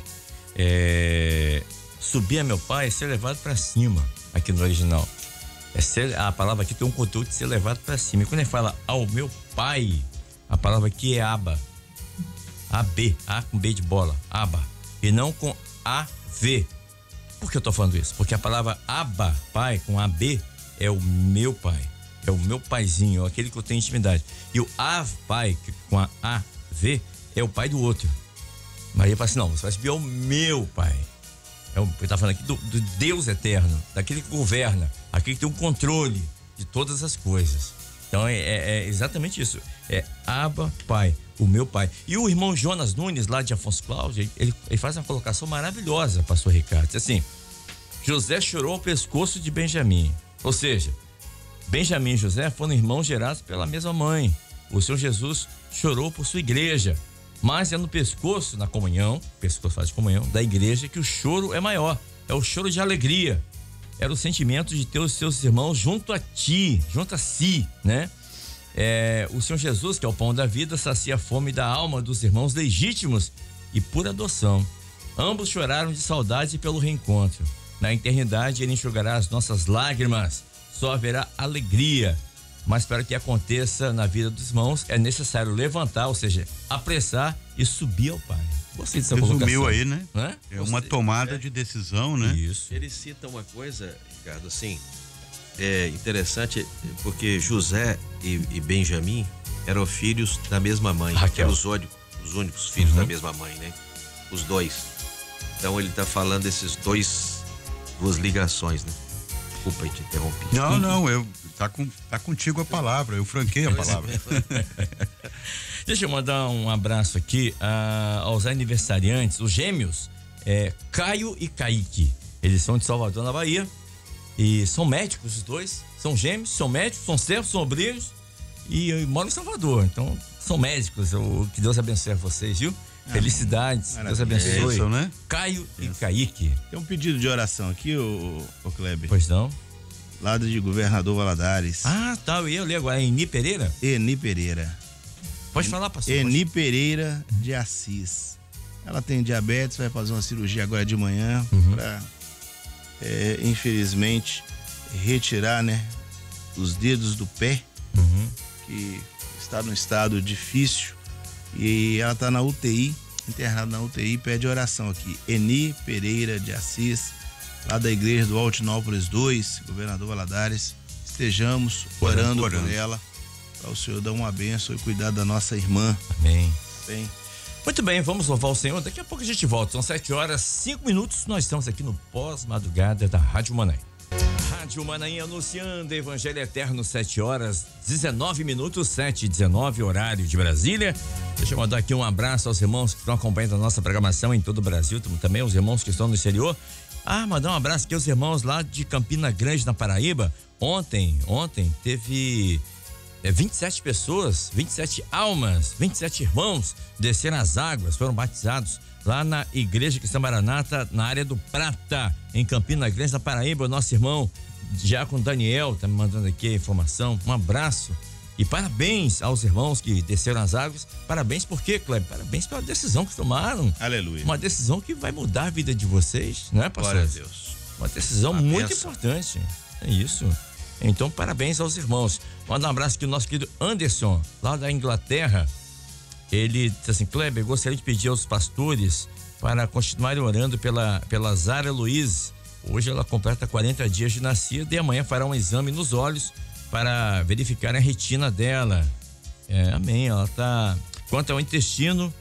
é... subia meu pai é ser levado para cima, aqui no original. É ser, a palavra aqui tem um conteúdo de ser levado para cima. E quando ele fala ao meu pai, a palavra aqui é aba. A B, A com B de bola, aba. E não com A V. Por que eu tô falando isso? Porque a palavra aba, pai, com A B, é o meu pai. É o meu paizinho, aquele que eu tenho intimidade. E o A pai, com a A V, é o pai do outro. Maria fala assim, não, você vai subir ao meu pai. É o, ele tá falando aqui do, do Deus eterno, daquele que governa, aquele que tem o controle de todas as coisas. Então é, é, é exatamente isso. É Abba, Pai, o meu pai. E o irmão Jonas Nunes, lá de Afonso Cláudio, ele, ele faz uma colocação maravilhosa, pastor Ricardo. Diz assim, José chorou ao pescoço de Benjamim. Ou seja, Benjamim e José foram irmãos gerados pela mesma mãe. O Senhor Jesus chorou por sua igreja. Mas é no pescoço, na comunhão, pescoço faz de comunhão, da igreja, que o choro é maior. É o choro de alegria. Era o sentimento de ter os seus irmãos junto a ti, junto a si, né? É, o Senhor Jesus, que é o pão da vida, sacia a fome da alma dos irmãos legítimos e por adoção. Ambos choraram de saudade pelo reencontro. Na eternidade, ele enxugará as nossas lágrimas. Só haverá alegria. Mas para que aconteça na vida dos irmãos, é necessário levantar, ou seja, apressar e subir ao Pai. Gostei dessa colocação. Resumiu aí, né? Né? É uma tomada de decisão, né? Isso. Ele cita uma coisa, Ricardo, assim, é interessante, porque José e, e Benjamim eram filhos da mesma mãe. Raquel. Eram os, os únicos filhos Uhum. da mesma mãe, né? Os dois. Então ele está falando desses dois, duas ligações, né? Desculpa, eu te interrompi. Não, não, eu tá, com, tá contigo a palavra, eu franquei a palavra. Deixa eu mandar um abraço aqui ah, aos aniversariantes, os gêmeos, é, Caio e Kaique. Eles são de Salvador, na Bahia, e são médicos os dois, são gêmeos, são médicos, são servos, são obreiros e, e moram em Salvador, então são médicos. Eu, que Deus abençoe a vocês, viu? Ah, Felicidades, maravilha. Deus abençoe. Isso, né? Caio Isso. e Kaique. Tem um pedido de oração aqui, ô, ô Kleber. Pois não? Lado de Governador Valadares. Ah, tá, eu ia ler agora. Eni Pereira? Eni Pereira. Pode falar, pastor. Eni Pereira de Assis. Ela tem diabetes, vai fazer uma cirurgia agora de manhã Uhum. para, é, infelizmente, retirar, né, os dedos do pé, Uhum. que está num estado difícil. E ela está na U T I, internada na U T I, pede oração aqui. Eni Pereira de Assis, lá da igreja do Altinópolis dois, Governador Valadares. Estejamos orando, orando. por ela, para o Senhor dar uma bênção e cuidar da nossa irmã. Amém. Bem, Muito bem, vamos louvar o Senhor. Daqui a pouco a gente volta. São sete horas, cinco minutos. Nós estamos aqui no pós-madrugada da Rádio Manaim. Rádio Manaim anunciando Evangelho Eterno, sete horas, dezenove minutos, sete e dezenove, horário de Brasília. Deixa eu mandar aqui um abraço aos irmãos que estão acompanhando a nossa programação em todo o Brasil, também os irmãos que estão no exterior. Ah, mandar um abraço aqui aos irmãos lá de Campina Grande, na Paraíba. Ontem, ontem teve é, vinte e sete pessoas, vinte e sete almas, vinte e sete irmãos desceram as águas, foram batizados lá na Igreja Cristã Maranata, na área do Prata, em Campina Grande, na Paraíba. O nosso irmão Diácono Daniel tá me mandando aqui a informação. Um abraço e parabéns aos irmãos que desceram as águas. Parabéns por quê, Kleber? Parabéns pela decisão que tomaram. aleluia. Uma decisão que vai mudar a vida de vocês, não é, pastor? Glória a Deus. Uma decisão Uma muito benção. importante. É isso. Então, parabéns aos irmãos. Manda um abraço aqui ao nosso querido Anderson, lá da Inglaterra. Ele disse assim: Kleber, gostaria de pedir aos pastores para continuarem orando pela, pela Zara Luiz. Hoje ela completa quarenta dias de nascida e amanhã fará um exame nos olhos para verificar a retina dela. É, amém. Ela tá. Quanto ao intestino,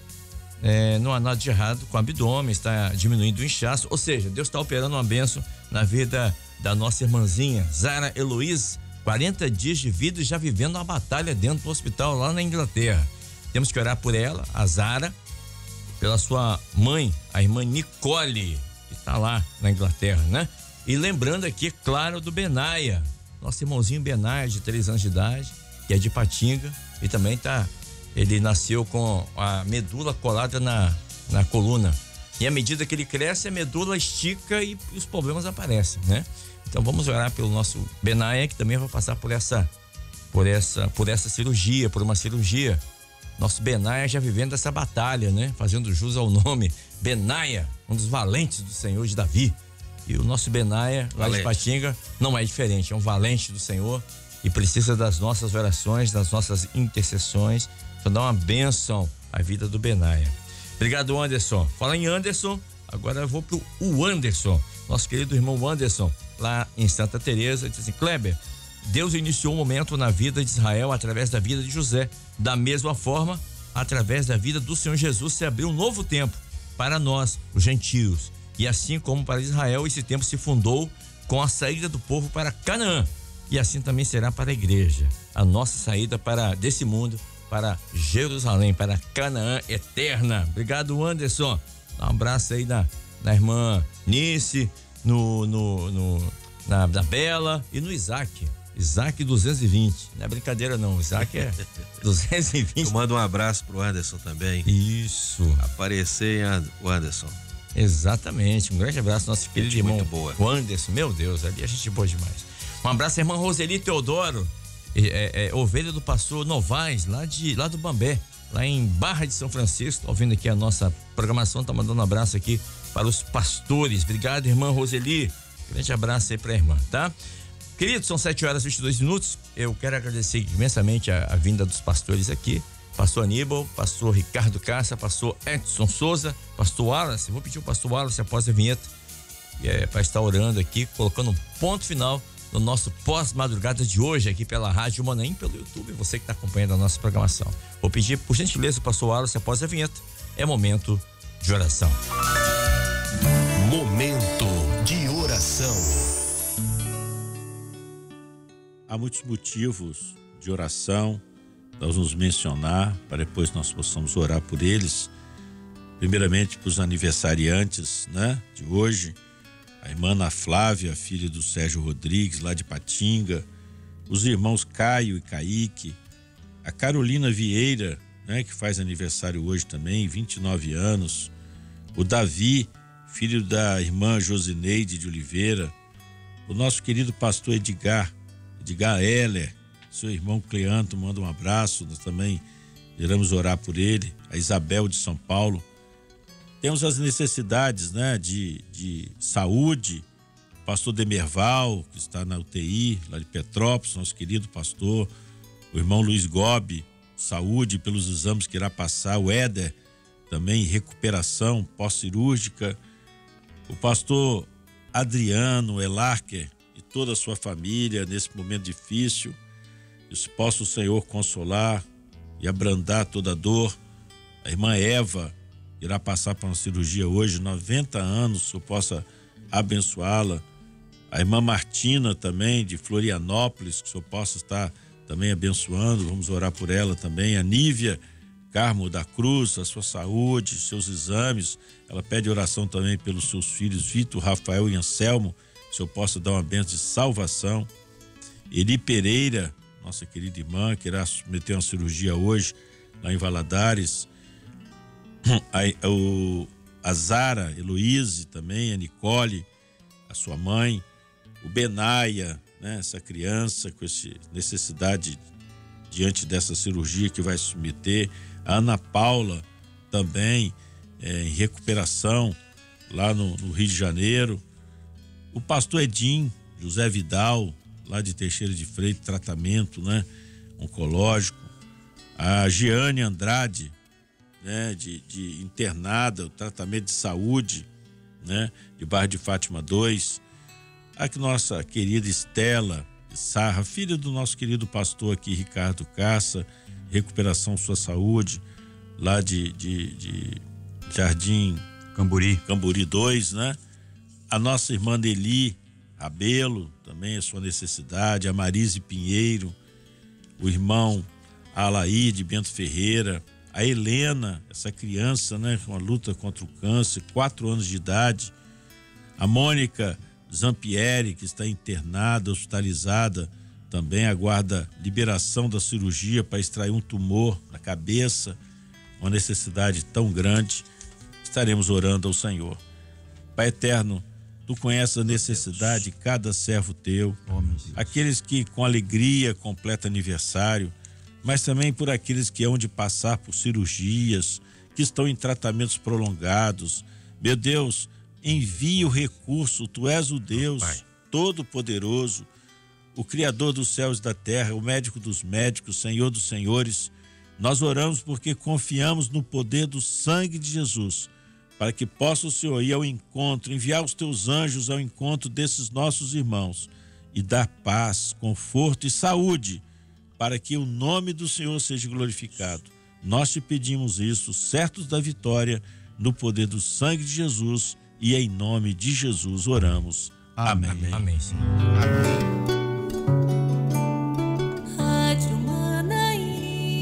é, não há nada de errado com o abdômen, está diminuindo o inchaço. Ou seja, Deus está operando uma bênção na vida da nossa irmãzinha Zara Heloísa, quarenta dias de vida e já vivendo uma batalha dentro do hospital lá na Inglaterra. Temos que orar por ela, a Zara, pela sua mãe, a irmã Nicole, que está lá na Inglaterra, né? E lembrando aqui, claro, do Benaia, nosso irmãozinho Benaia, de três anos de idade, que é de Patinga, e também tá, ele nasceu com a medula colada na, na coluna. E à medida que ele cresce, a medula estica e, e os problemas aparecem, né? Então vamos orar pelo nosso Benaia, que também vai passar por essa, por essa, por essa cirurgia, por uma cirurgia. Nosso Benaia já vivendo essa batalha, né? Fazendo jus ao nome Benaia, um dos valentes do Senhor de Davi. E o nosso Benaia, lá Valente. de Patinga, não é diferente, é um valente do Senhor e precisa das nossas orações, das nossas intercessões, para dar uma bênção à vida do Benaia. Obrigado, Anderson. Fala em Anderson, agora eu vou pro o Anderson, nosso querido irmão Anderson, lá em Santa Teresa. Diz assim: Kleber, Deus iniciou um momento na vida de Israel através da vida de José. Da mesma forma, através da vida do Senhor Jesus se abriu um novo tempo para nós, os gentios. E assim como para Israel, esse tempo se fundou com a saída do povo para Canaã. E assim também será para a igreja, a nossa saída para desse mundo para Jerusalém, para Canaã eterna. Obrigado, Anderson. Dá um abraço aí na, na irmã Nice, no, no, no, na, na Bela e no Isaac. Isaac duzentos e vinte. Não é brincadeira, não. Isaac é duzentos e vinte. Eu mando um abraço pro Anderson também. Isso. Aparecer o Anderson. Exatamente. Um grande abraço, nosso querido irmão. Muito boa. O Anderson, meu Deus, ali a gente boa demais. Um abraço à irmã Roseli Teodoro, é, é, ovelha do pastor Novaes, lá, de, lá do Bambé, lá em Barra de São Francisco. Tá ouvindo aqui a nossa programação, tá mandando um abraço aqui para os pastores. Obrigado, irmã Roseli. Grande abraço aí pra irmã, tá? Queridos, são sete horas e vinte e dois minutos. Eu quero agradecer imensamente a, a vinda dos pastores aqui. Pastor Aníbal, pastor Ricardo Cassa, pastor Edson Souza, pastor Wallace. Vou pedir o pastor Wallace após a vinheta é, para estar orando aqui, colocando um ponto final no nosso pós-madrugada de hoje aqui pela Rádio Manaim, pelo YouTube, você que está acompanhando a nossa programação. Vou pedir, por gentileza, o pastor Wallace após a vinheta. É momento de oração. Momento de oração. Há muitos motivos de oração, nós vamos mencionar, para depois nós possamos orar por eles. Primeiramente para os aniversariantes, né, de hoje, a irmã Ana Flávia, filha do Sérgio Rodrigues, lá de Patinga, os irmãos Caio e Kaique, a Carolina Vieira, né, que faz aniversário hoje também, vinte e nove anos, o Davi, filho da irmã Josineide de Oliveira, o nosso querido pastor Edgar, Edgar Heller, seu irmão Cleanto, manda um abraço, nós também iremos orar por ele, a Isabel de São Paulo. Temos as necessidades, né, de, de saúde, o pastor Demerval, que está na U T I, lá de Petrópolis, nosso querido pastor, o irmão Luiz Gobi, saúde pelos exames que irá passar, o Éder, também recuperação pós-cirúrgica, o pastor Adriano Elarker e toda a sua família nesse momento difícil, que se possa o Senhor consolar e abrandar toda a dor. A irmã Eva irá passar por uma cirurgia hoje, noventa anos, se eu possa abençoá-la. A irmã Martina também, de Florianópolis, que o senhor possa estar também abençoando, vamos orar por ela também. A Nívia Carmo da Cruz, a sua saúde, seus exames, ela pede oração também pelos seus filhos Vitor, Rafael e Anselmo, que o senhor possa dar uma bênção de salvação. Eli Pereira, nossa querida irmã, que irá submeter uma cirurgia hoje, lá em Valadares. A, o, a Zara Heloíse também, a Nicole, a sua mãe, o Benaia, né, essa criança com essa necessidade diante dessa cirurgia que vai submeter, a Ana Paula também é, em recuperação lá no, no Rio de Janeiro, o pastor Edim José Vidal, lá de Teixeira de Freitas, tratamento, né, oncológico, a Giane Andrade, né, de, de internada, o tratamento de saúde, né, de Barra de Fátima dois, a nossa querida Estela Sarra, filha do nosso querido pastor aqui, Ricardo Cassa, recuperação sua saúde, lá de, de, de Jardim Camburi. Camburi dois, né? A nossa irmã Nelly Rabelo, também a sua necessidade, a Marise Pinheiro, o irmão Alaide Bento Ferreira, a Helena, essa criança, né, com a luta contra o câncer, quatro anos de idade, a Mônica Zampieri, que está internada, hospitalizada, também aguarda liberação da cirurgia para extrair um tumor na cabeça, uma necessidade tão grande. Estaremos orando ao Senhor. Pai eterno, tu conheces a necessidade de cada servo teu, aqueles que com alegria completam aniversário, mas também por aqueles que hão de passar por cirurgias, que estão em tratamentos prolongados. Meu Deus, envia o recurso, tu és o Deus Todo-Poderoso, o Criador dos céus e da terra, o médico dos médicos, Senhor dos senhores. Nós oramos porque confiamos no poder do sangue de Jesus, para que possa o Senhor ir ao encontro, enviar os teus anjos ao encontro desses nossos irmãos e dar paz, conforto e saúde, para que o nome do Senhor seja glorificado. Nós te pedimos isso, certos da vitória, no poder do sangue de Jesus e em nome de Jesus oramos. Amém. Amém, Amém Senhor. Amém. Rádio Manaim.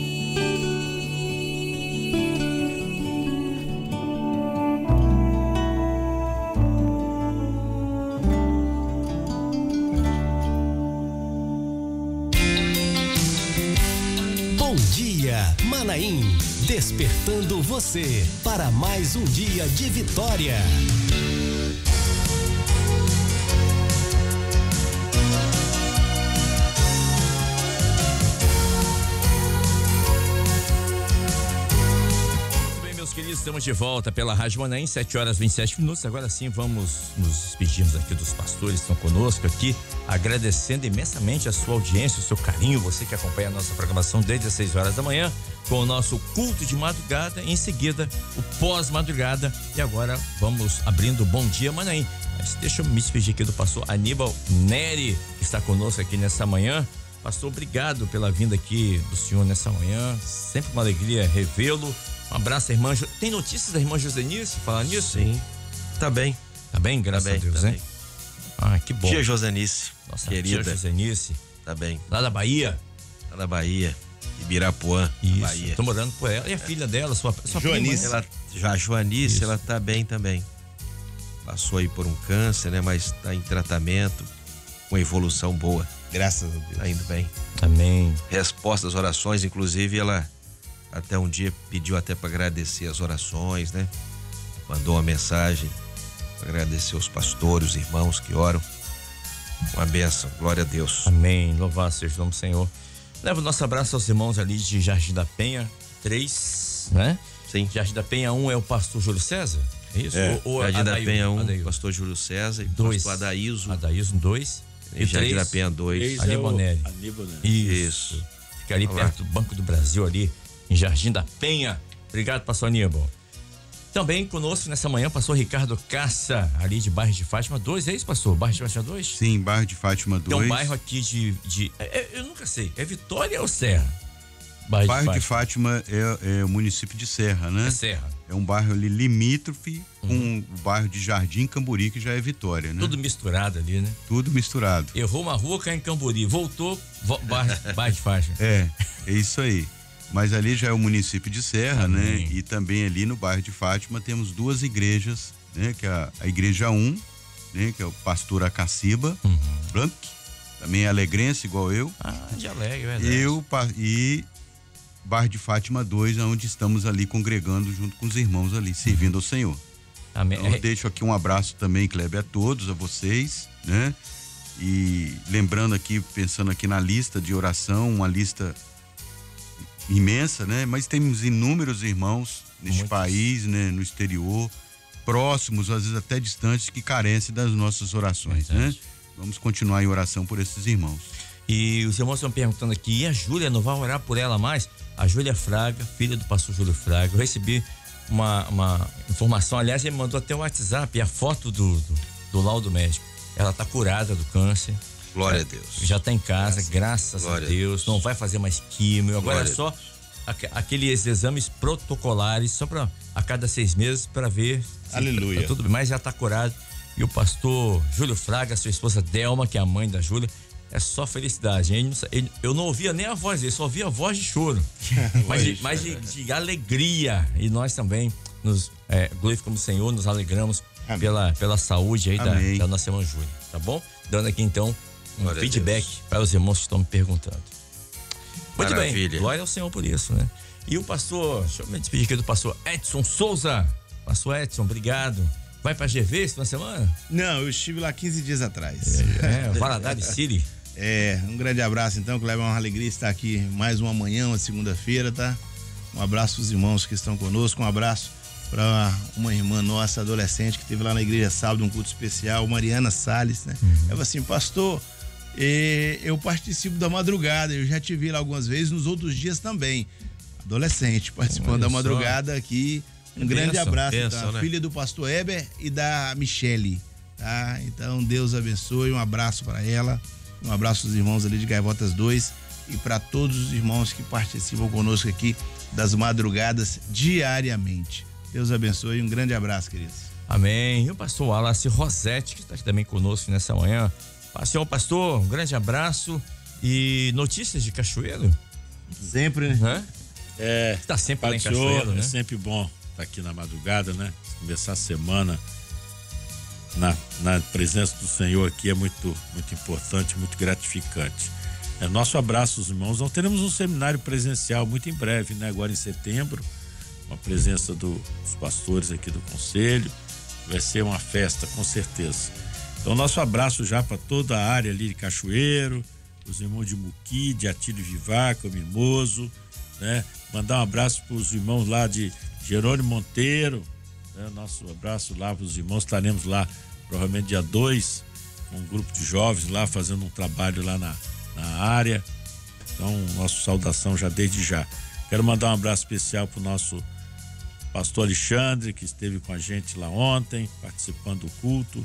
Bom dia, Manaim. Despertando você para mais um dia de vitória. Queridos, estamos de volta pela Rádio Manaim, sete horas e vinte e sete minutos. Agora sim, vamos nos despedirmos aqui dos pastores que estão conosco aqui, agradecendo imensamente a sua audiência, o seu carinho, você que acompanha a nossa programação desde as seis horas da manhã, com o nosso culto de madrugada, em seguida o pós-madrugada, e agora vamos abrindo o Bom Dia Manaim. Mas deixa eu me despedir aqui do pastor Aníbal Neri, que está conosco aqui nessa manhã. Pastor, obrigado pela vinda aqui do senhor nessa manhã, sempre uma alegria revê-lo. Um abraço, irmã. Tem notícias da irmã Josenice falar nisso? Sim. Tá bem. Tá bem, graças tá bem, a Deus, tá hein? bem. Ah, que bom. Tia Josenice, Nossa, querida. tia Josenice. Tá bem. Lá da Bahia. Lá da Bahia. Ibirapuã, Isso, Bahia. tô morando com ela. E a filha dela, sua, sua Joanice. prima, né? Ela, já a Joanice, Isso. ela tá bem também. Passou aí por um câncer, né? Mas tá em tratamento, com evolução boa. Graças a Deus. Tá indo bem. Amém. Resposta às orações, inclusive ela até um dia pediu até para agradecer as orações, né? Mandou uma mensagem para agradecer os pastores, os irmãos que oram. Uma bênção, glória a Deus. Amém. Louvado seja o nome do Senhor. Leva o nosso abraço aos irmãos ali de Jardim da Penha, três, né? Sim. Jardim da Penha um é o pastor Júlio César? É isso? É, ou, ou Jardim da Adail- Penha um, Adail? pastor Júlio César e Dois. pastor Adaíso. Adailson, dois. E Jardim da Penha dois. Três Aníbal é o Neri. Aníbal Neri. Isso. Isso. Fica ali Olá. perto do Banco do Brasil, ali em Jardim da Penha. Obrigado, pastor Aníbal. Também conosco nessa manhã, pastor Ricardo Caça, ali de Bairro de Fátima dois, é isso, pastor? Bairro de Fátima dois? Sim, bairro de Fátima Tem um dois. bairro aqui de... de é- é- eu nunca sei, é Vitória ou Serra? Bairro, bairro de de Fátima. Fátima é, é o município de Serra, né? É Serra. É um bairro ali limítrofe Uhum. com o bairro de Jardim Camburi, que já é Vitória, né? Tudo Tudo, misturado ali, né? misturado. Errou uma rua, caiu em Camburi. Voltou, vo, bairro, bairro de Fátima. É, é isso aí. Mas ali já é o município de Serra, Amém. né? E também ali no bairro de Fátima temos duas igrejas, né? Que é a, a igreja um, né? Que é o pastor Acaciba Uhum. Blanc, também é alegrense igual eu. Ah, de Alegre, é verdade. E, o, pa- e bairro de Fátima dois, onde estamos ali congregando junto com os irmãos ali, servindo ao Senhor. Amém. Então, eu deixo aqui um abraço também, Kleber, a todos, a vocês, né? E lembrando aqui, pensando aqui na lista de oração, uma lista imensa, né? Mas temos inúmeros irmãos neste Muitos. país, né? No exterior, próximos, às vezes até distantes, que carecem das nossas orações, né? Verdade. Vamos continuar em oração por esses irmãos. E os irmãos estão perguntando aqui, e a Júlia, não vai orar por ela mais? A Júlia Fraga, filha do pastor Júlio Fraga. Eu recebi uma, uma informação, aliás, ele mandou até o WhatsApp, a foto do, do, do laudo médico. Ela está curada do câncer. Glória a Deus. Já está em casa, graças, Glória a Deus. a Deus. Não vai fazer mais químio. Agora Glória é só aque- aqueles exames protocolares, só para a cada seis meses, para ver se Aleluia. tá tudo bem. Mas já está curado. E o pastor Júlio Fraga, sua esposa Delma, que é a mãe da Júlia, é só felicidade. Ele não sa- ele- eu não ouvia nem a voz dele, só ouvia a voz de choro. mas de, mas de, de alegria. E nós também nos é, glorificamos o Senhor, nos alegramos Amém. pela, pela saúde aí da, Amém. da nossa irmã Júlia, tá bom? Dando aqui então um Glória a feedback Deus. para os irmãos que estão me perguntando. Muito bem, Maravilha. glória ao Senhor por isso, né? E o pastor, deixa eu me despedir aqui do pastor Edson Souza. Pastor Edson, obrigado. Vai pra G V esse final de semana? Não, eu estive lá quinze dias atrás. É, Valadares City. É, um grande abraço então, Cleber, é uma alegria estar aqui mais uma manhã, uma segunda-feira, tá? Um abraço pros irmãos que estão conosco, um abraço para uma irmã nossa, adolescente, que teve lá na igreja sábado, um culto especial, Mariana Salles, né? Uhum. Ela falou assim, pastor, eh, eu participo da madrugada, eu já te vi lá algumas vezes, nos outros dias também. Adolescente, participando Olha da só. madrugada aqui. Um É grande bênção, abraço, bênção, tá? né? Filha do pastor Eber e da Michele, tá? Então, Deus abençoe, um abraço para ela, um abraço aos irmãos ali de Gaivotas dois e para todos os irmãos que participam conosco aqui das madrugadas diariamente. Deus abençoe e um grande abraço, queridos. Amém. E o pastor Wallace Rossetti, que está aqui também conosco nessa manhã. Pastor, pastor, um grande abraço. E notícias de Cachoeiro? Sempre, né? Né? É, Está sempre lá em Senhor, Cachoeiro, né? é sempre bom estar aqui na madrugada, né? Começar a semana na, na presença do Senhor aqui é muito, muito importante, muito gratificante. É, nosso abraço aos irmãos. Nós teremos um seminário presencial muito em breve, né? Agora em setembro, com a presença do, dos pastores aqui do conselho. Vai ser uma festa, com certeza. Então, nosso abraço já para toda a área ali de Cachoeiro, os irmãos de Muqui, de Atílio Vivaco, Mimoso, né? Mandar um abraço para os irmãos lá de Jerônimo Monteiro, né? Nosso abraço lá para os irmãos. Estaremos lá provavelmente dia dois, com um grupo de jovens lá fazendo um trabalho lá na, na área. Então, nossa saudação já desde já. Quero mandar um abraço especial para o nosso pastor Alexandre, que esteve com a gente lá ontem, participando do culto.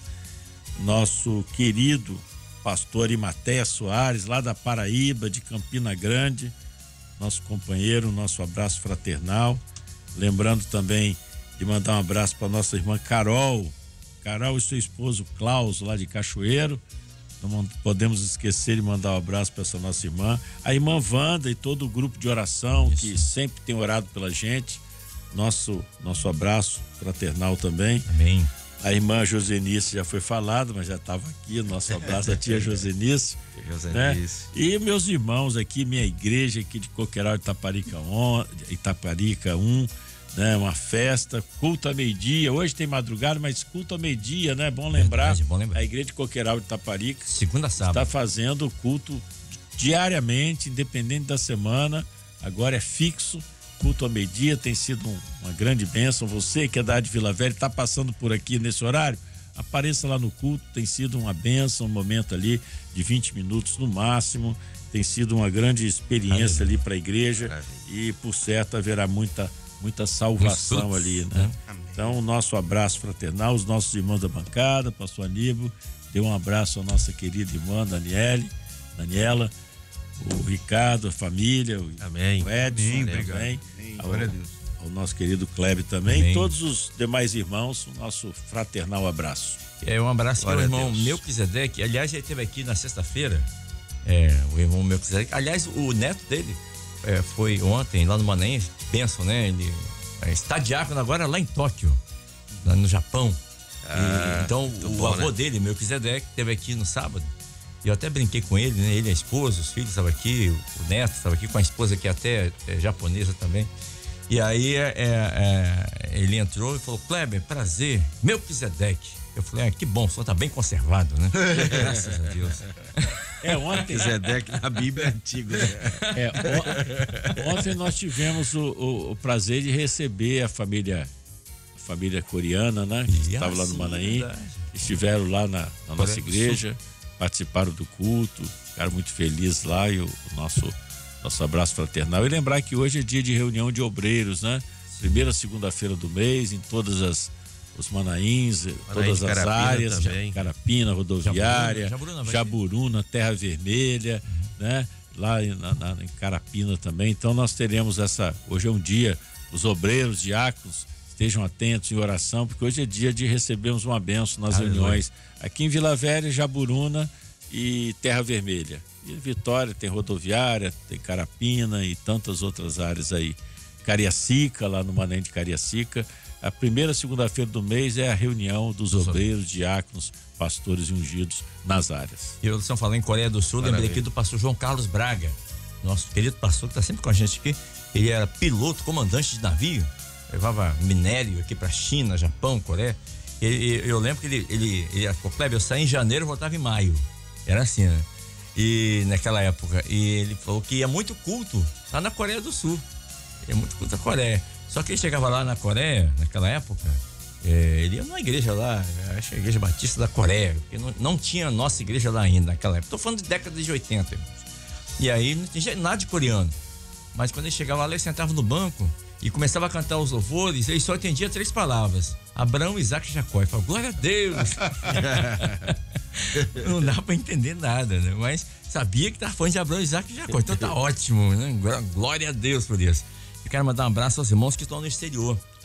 Nosso querido pastor Imatéia Soares, lá da Paraíba, de Campina Grande, nosso companheiro, nosso abraço fraternal. Lembrando também de mandar um abraço para nossa irmã Carol, Carol e seu esposo Klaus, lá de Cachoeiro. Não podemos esquecer de mandar um abraço para essa nossa irmã, a irmã Wanda e todo o grupo de oração. Isso. Que sempre tem orado pela gente. Nosso, nosso abraço fraternal também. Amém. A irmã Josenice já foi falado, mas já estava aqui. Nosso abraço à tia Josenice. Josenice. Né? E meus irmãos aqui, minha igreja aqui de Coqueiral de Itaparica, on, Itaparica um, né? Uma festa, culto a meio-dia. Hoje tem madrugada, mas culto a meio-dia, né? Bom lembrar. Verdade, bom lembrar. A igreja de Coqueiral de Itaparica. Segunda a sábado. Está fazendo culto diariamente, independente da semana. Agora é fixo. Culto ao meio-dia tem sido um, uma grande bênção. Você que é da área de Vila Velha, está passando por aqui nesse horário, apareça lá no culto. Tem sido uma bênção, um momento ali de vinte minutos no máximo. Tem sido uma grande experiência ali para a igreja. Maravilha. E por certo haverá muita, muita salvação ali, né? Então, o nosso abraço fraternal, os nossos irmãos da bancada, pastor Aníbal, dê um abraço à nossa querida irmã Daniele, Daniela, o Ricardo, a família, o, Amém. o Edson, Amém, também, Amém. ao, Glória a Deus. ao nosso querido Kleber também, Amém. e todos os demais irmãos, o nosso fraternal abraço. É um abraço para o irmão Melquisedeque. Aliás, ele esteve aqui na sexta-feira. É, o irmão Melquisedeque. Aliás, o neto dele é, foi ontem lá no Manaim, bênção, né? Ele é, está diácono agora lá em Tóquio, lá no Japão. Ah, e, então, o bom, avô né? dele, Melquisedeque, esteve aqui no sábado. E eu até brinquei com ele, né? Ele, a esposa, os filhos estavam aqui, o neto estava aqui com a esposa que até é japonesa também. E aí é, é, ele entrou e falou: Kleber, prazer, Melquisedeque. Eu falei: ah, que bom, o senhor tá bem conservado, né? Graças a Deus. É, ontem. Melquisedeque na Bíblia é antigo, né? É, on, ontem nós tivemos o, o, o prazer de receber a família, a família coreana, né? Que estava lá no Manaim. Estiveram lá na, na nossa igreja. Participaram do culto, ficaram muito felizes lá, e o, o nosso, nosso abraço fraternal. E lembrar que hoje é dia de reunião de obreiros, né? Primeira segunda-feira do mês, em todas as os Manaíns, Manaim, todas as Carapina áreas, também. Carapina, rodoviária, Jaburuna, Jaburuna, Jaburuna, Terra Vermelha, uhum. né? Lá em, na, na, em Carapina também. Então nós teremos essa, hoje é um dia, os obreiros, diáconos, estejam atentos em oração, porque hoje é dia de recebermos uma bênção nas Aleluia. reuniões. Aqui em Vila Velha, Jaburuna e Terra Vermelha. E Vitória tem rodoviária, tem Carapina e tantas outras áreas aí. Cariacica, lá no Manaim de Cariacica. A primeira segunda-feira do mês é a reunião dos, dos obreiros, diáconos, pastores e ungidos nas áreas. E eu estão falando em Coreia do Sul, Maravilha. lembrei aqui do pastor João Carlos Braga, nosso querido pastor que está sempre com a gente aqui. Ele era piloto, comandante de navio, levava minério aqui para China, Japão, Coreia. Ele, eu lembro que ele, ele, ele falou: Kleber, eu saí em janeiro e voltava em maio. Era assim, né? E naquela época. E ele falou que ia muito culto lá na Coreia do Sul. Ia muito culto na Coreia. Só que ele chegava lá na Coreia, naquela época, é, ele ia numa igreja lá, acho que a Igreja Batista da Coreia, porque não, não tinha nossa igreja lá ainda naquela época. Tô falando de década de oitenta, irmãos. E aí não tinha nada de coreano. Mas quando ele chegava lá, ele sentava no banco e começava a cantar os louvores, ele só entendia três palavras: Abraão, Isaac e Jacó. Ele falou: glória a Deus. Não dá pra entender nada, né? Mas sabia que tava falando de Abraão, Isaac e Jacó. Então tá ótimo, né? Glória a Deus por isso. Eu quero mandar um abraço aos irmãos que estão no exterior.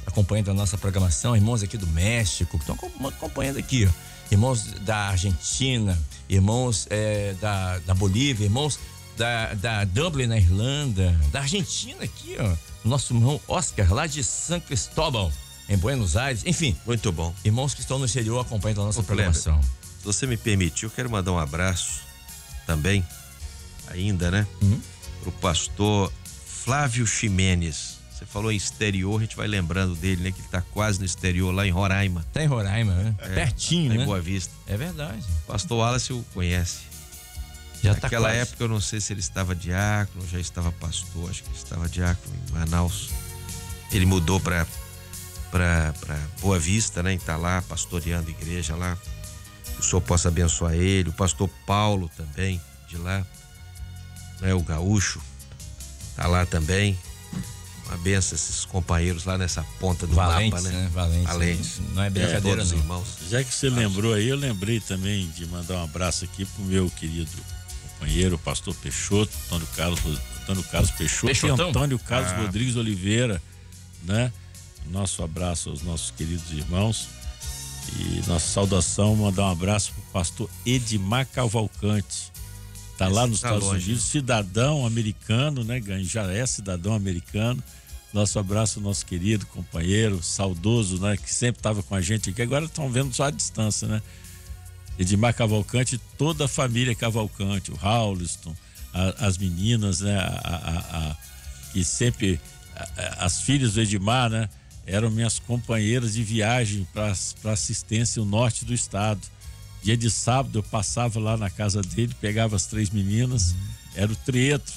acompanhando a nossa programação, irmãos aqui do México, que estão acompanhando aqui, ó. Irmãos da Argentina, irmãos é, da, da Bolívia, irmãos da, da Dublin, na Irlanda, da Argentina aqui, ó. Nosso irmão Oscar, lá de São Cristóbal, em Buenos Aires, enfim. Muito bom. Irmãos que estão no exterior acompanhando a nossa Ô, programação. Kleber, se você me permitir, eu quero mandar um abraço também, ainda, né? Uhum. Pro pastor Flávio Ximenes. Você falou em exterior, a gente vai lembrando dele, né? Que ele tá quase no exterior, lá em Roraima. Tá em Roraima, né? É, pertinho, tá né? Em Boa Vista. É verdade. Pastor Wallace o conhece. Já tá Naquela quase. época eu não sei se ele estava diácono, já estava pastor, acho que ele estava diácono em Manaus. Ele mudou para para Boa Vista, né? E tá lá pastoreando a igreja lá. Que o Senhor possa abençoar ele. O pastor Paulo também, de lá, né? O gaúcho, tá lá também. Uma benção esses companheiros lá nessa ponta do Valentes, mapa, né? né? Valentes. Valentes. Não é brincadeira, Todos não. irmãos. Já que você lembrou aí, eu lembrei também de mandar um abraço aqui pro meu querido companheiro, o pastor Peixoto, Antônio Carlos, Antônio Carlos Peixoto Peixotão? e Antônio Carlos Ah. Rodrigues Oliveira, né? Nosso abraço aos nossos queridos irmãos e nossa saudação, mandar um abraço pro pastor Edmar Cavalcante. Tá Esse lá nos tá Estados longe, Unidos, cidadão americano, né? Já é cidadão americano. Nosso abraço, nosso querido companheiro, saudoso, né? Que sempre estava com a gente aqui. Agora estão vendo só a distância, né? Edmar Cavalcante, toda a família Cavalcante, o Rauliston, a, as meninas, né? A, a, a, que sempre, a, as filhas do Edmar, né? Eram minhas companheiras de viagem para assistência ao norte do estado. Dia de sábado eu passava lá na casa dele, pegava as três meninas, era o Trieto.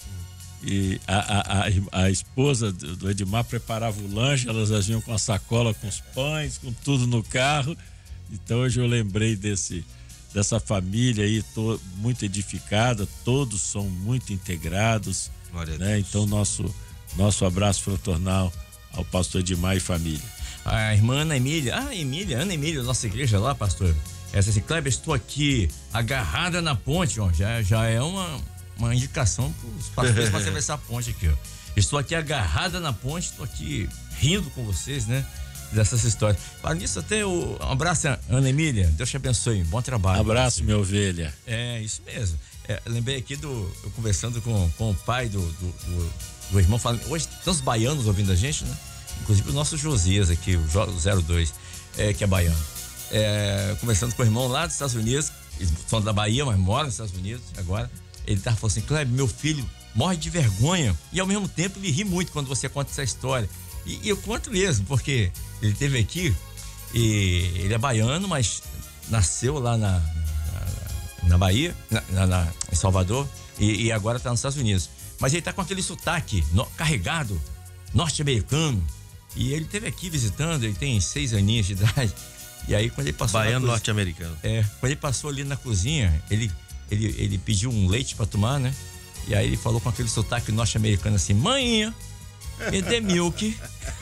E a, a, a, a esposa do Edmar preparava o lanche, elas vinham com a sacola, com os pães, com tudo no carro. Então hoje eu lembrei desse, dessa família aí, tô, muito edificada, todos são muito integrados. Glória a Né? Deus. Então nosso, nosso abraço fraternal ao pastor Edmar e família. A irmã Ana Emília, ah, Emília, Ana Emília, nossa igreja lá, pastor. Essa assim, Kleber, estou aqui agarrada na ponte, ó, já, já é uma, uma indicação para os pastores para atravessar a ponte aqui, ó. Estou aqui agarrada na ponte, estou aqui rindo com vocês, né? Dessas histórias. Para nisso, até o, um abraço, Ana Emília, Deus te abençoe, bom trabalho. Abraço, minha ovelha. É, isso mesmo. É, lembrei aqui do, eu conversando com, com o pai do, do, do, do irmão, falando, hoje tem uns baianos ouvindo a gente, né? Inclusive o nosso Josias aqui, o zero dois, é, que é baiano. É, conversando com o irmão lá dos Estados Unidos, eles são da Bahia, mas moram nos Estados Unidos agora. Ele tava falando assim, Kleber, meu filho morre de vergonha e ao mesmo tempo ele ri muito quando você conta essa história. E, e eu conto mesmo, porque ele esteve aqui e ele é baiano, mas nasceu lá na, na, na Bahia, na, na, na, em Salvador, e, e agora está nos Estados Unidos. Mas ele tá com aquele sotaque no, carregado, norte-americano. E ele esteve aqui visitando, ele tem seis aninhos de idade. E aí quando ele passou Baiano na norte-americano. É, quando ele passou ali na cozinha, ele, ele, ele pediu um leite para tomar, né? E aí ele falou com aquele sotaque norte-americano assim, manhinha, me dê milk.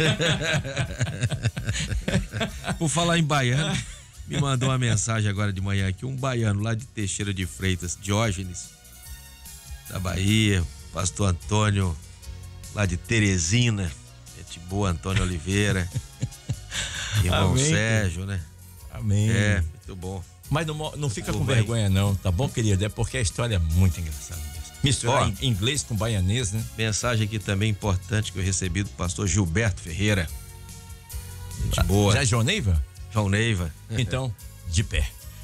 Por falar em baiano, me mandou uma mensagem agora de manhã aqui, um baiano lá de Teixeira de Freitas, Diógenes, da Bahia, pastor Antônio, lá de Teresina, gente boa, Antônio Oliveira, irmão Amém, Sérgio, né? Amém. É, muito bom. Mas não, não fica Tudo com bem. vergonha não, tá bom, querido? É porque a história é muito engraçada mesmo. Misturar Ó. em inglês com baianês, né? Mensagem aqui também importante que eu recebi do pastor Gilberto Ferreira. Gente boa. Já é João Neiva? João Neiva. Então, de pé.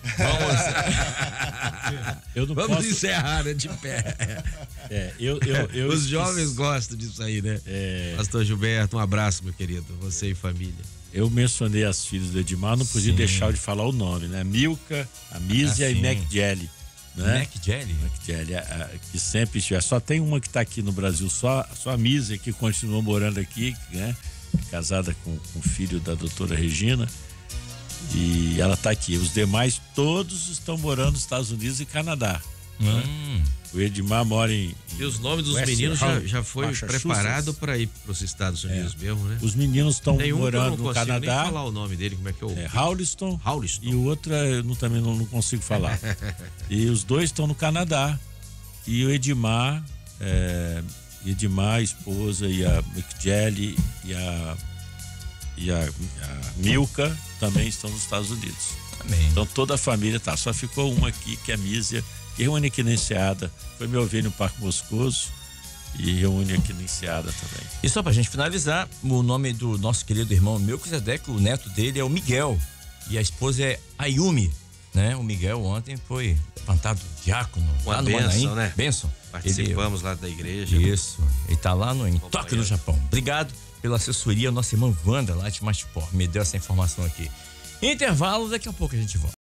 Vamos. Eu não Vamos posso... encerrar, né? De pé. É, eu, eu, eu Os esqueci- jovens gostam disso aí, né? É, Pastor Gilberto, um abraço, meu querido. Você e família. eu mencionei as filhas do Edmar, não podia Sim. deixar de falar o nome, né? Milka, a Mísia Ah, e sim. Mac Jelly, né? Mac Jelly? Mac Jelly, a- a- que sempre estiver. Só tem uma que está aqui no Brasil, só, só a Mísia que continua morando aqui, né? Casada com, com o filho da doutora Regina. E ela está aqui. Os demais todos estão morando nos Estados Unidos e Canadá. Hum. O Edmar mora em. E os nomes dos West meninos já, Hall, já foi Massachusetts. preparado para ir para os Estados Unidos mesmo, né? Os meninos estão Tem um que eu não morando no consigo nem Canadá. falar o nome dele, como é que é o... É Rauliston. Rauliston. E o outro eu não- também não, não consigo falar. E os dois estão no Canadá. E o Edmar, é, Edmar, a esposa, e a McJelly e a e a, a Milka também estão nos Estados Unidos. Amém. Então toda a família tá. Só ficou uma aqui, que é a Mísia, que reúne aqui na Enseada. Foi me ouvir no Parque Moscoso e reúne aqui na Enseada também. E só pra gente finalizar, o nome do nosso querido irmão Melquisedeque, o neto dele é o Miguel e a esposa é Ayumi, né? O Miguel ontem foi levantado diácono Uma lá no bênção, Manaim. né? Bênção. Participamos ele, lá da igreja. Isso. Ele tá lá no, em Tóquio, no Japão. Obrigado pela assessoria, nossa irmã Wanda lá de Matipó me deu essa informação aqui. Intervalo, daqui a pouco a gente volta.